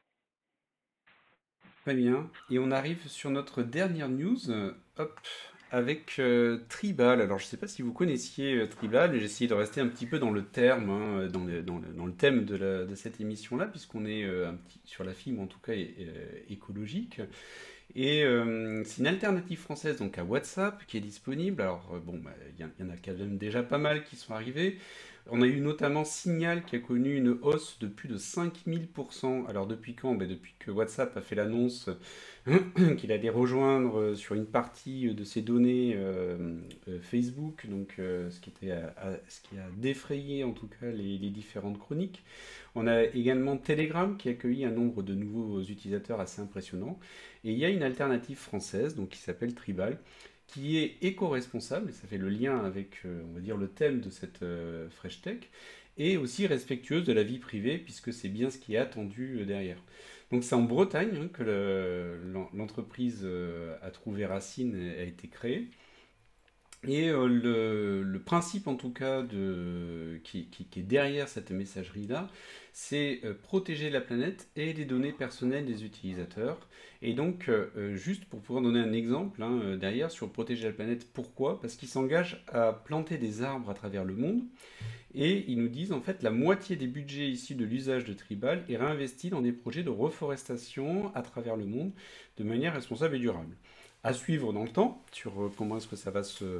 Très bien. Et on arrive sur notre dernière news, avec Tribal. Alors je ne sais pas si vous connaissiez Tribal, mais j'ai essayé de rester un petit peu dans le terme, dans le thème de cette émission-là, puisqu'on est sur la fibre en tout cas écologique. Et c'est une alternative française donc à WhatsApp qui est disponible. Alors il y en a quand même déjà pas mal qui sont arrivés. On a eu notamment Signal qui a connu une hausse de plus de 5000%. Alors depuis quand? Depuis que WhatsApp a fait l'annonce qu'il allait rejoindre sur une partie de ses données Facebook, donc ce qui a défrayé en tout cas les différentes chroniques. On a également Telegram qui a accueilli un nombre de nouveaux utilisateurs assez impressionnant. Et il y a une alternative française donc, qui s'appelle Tribal, qui est éco-responsable, et ça fait le lien avec, on va dire, le thème de cette Fresh Tech, et aussi respectueuse de la vie privée, puisque c'est bien ce qui est attendu derrière. Donc c'est en Bretagne hein, que l'entreprise a trouvé racine et a été créée. Et le principe en tout cas qui est derrière cette messagerie-là, c'est protéger la planète et les données personnelles des utilisateurs. Et donc, juste pour pouvoir donner un exemple hein, derrière sur protéger la planète, pourquoi? Parce qu'ils s'engagent à planter des arbres à travers le monde. Et ils nous disent en fait la moitié des budgets issus de l'usage de tribal est réinvesti dans des projets de reforestation à travers le monde de manière responsable et durable. À suivre dans le temps sur comment est-ce que ça va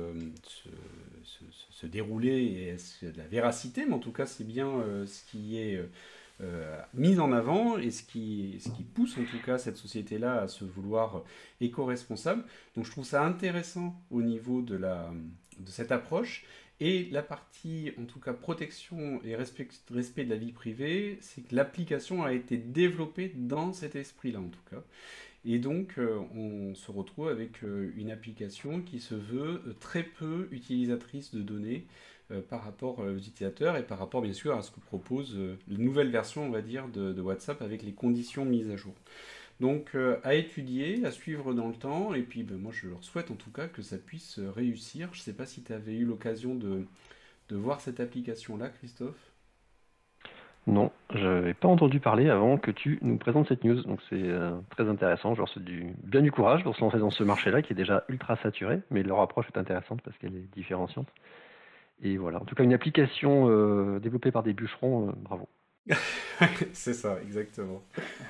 se dérouler et est-ce de la véracité, mais en tout cas c'est bien ce qui est mis en avant et ce qui pousse en tout cas cette société-là à se vouloir éco-responsable. Donc je trouve ça intéressant au niveau de cette approche. Et la partie, en tout cas, protection et respect de la vie privée, c'est que l'application a été développée dans cet esprit-là, en tout cas. Et donc, on se retrouve avec une application qui se veut très peu utilisatrice de données par rapport aux utilisateurs et par rapport, bien sûr, à ce que propose la nouvelle version, on va dire, de WhatsApp avec les conditions mises à jour. Donc à étudier, à suivre dans le temps, et puis moi je leur souhaite en tout cas que ça puisse réussir. Je ne sais pas si tu avais eu l'occasion de voir cette application-là, Christophe. Non, je n'avais pas entendu parler avant que tu nous présentes cette news, donc c'est très intéressant. Genre, c'est bien du courage pour se lancer dans ce marché-là qui est déjà ultra saturé, mais leur approche est intéressante parce qu'elle est différenciante. Et voilà, en tout cas une application développée par des bûcherons, bravo. C'est ça, exactement.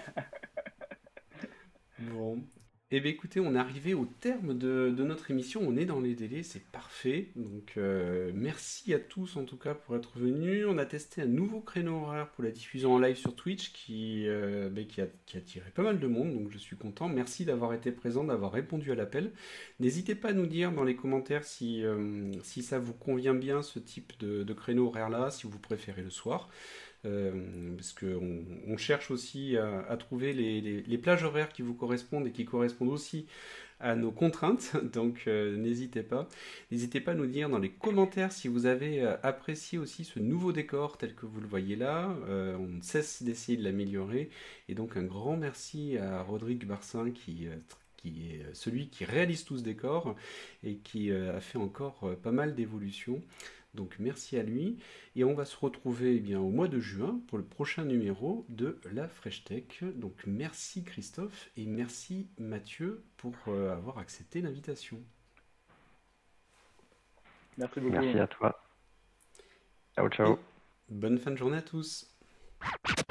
Bon. Eh bien écoutez, on est arrivé au terme de notre émission, on est dans les délais, c'est parfait. Donc merci à tous en tout cas pour être venus. On a testé un nouveau créneau horaire pour la diffusion en live sur Twitch qui a attiré pas mal de monde, donc je suis content. Merci d'avoir été présent, d'avoir répondu à l'appel. N'hésitez pas à nous dire dans les commentaires si ça vous convient bien ce type de créneau horaire-là, si vous préférez le soir. Parce qu'on cherche aussi à trouver les plages horaires qui vous correspondent et qui correspondent aussi à nos contraintes, donc n'hésitez pas. N'hésitez pas à nous dire dans les commentaires si vous avez apprécié aussi ce nouveau décor tel que vous le voyez là. On ne cesse d'essayer de l'améliorer. Et donc un grand merci à Rodrigue Barsin qui est celui qui réalise tout ce décor et qui a fait encore pas mal d'évolutions. Donc merci à lui, et on va se retrouver au mois de juin pour le prochain numéro de la Fresh Tech. Donc merci Christophe et merci Mathieu pour avoir accepté l'invitation. Merci beaucoup. Merci à toi. Ciao, ciao. Et bonne fin de journée à tous.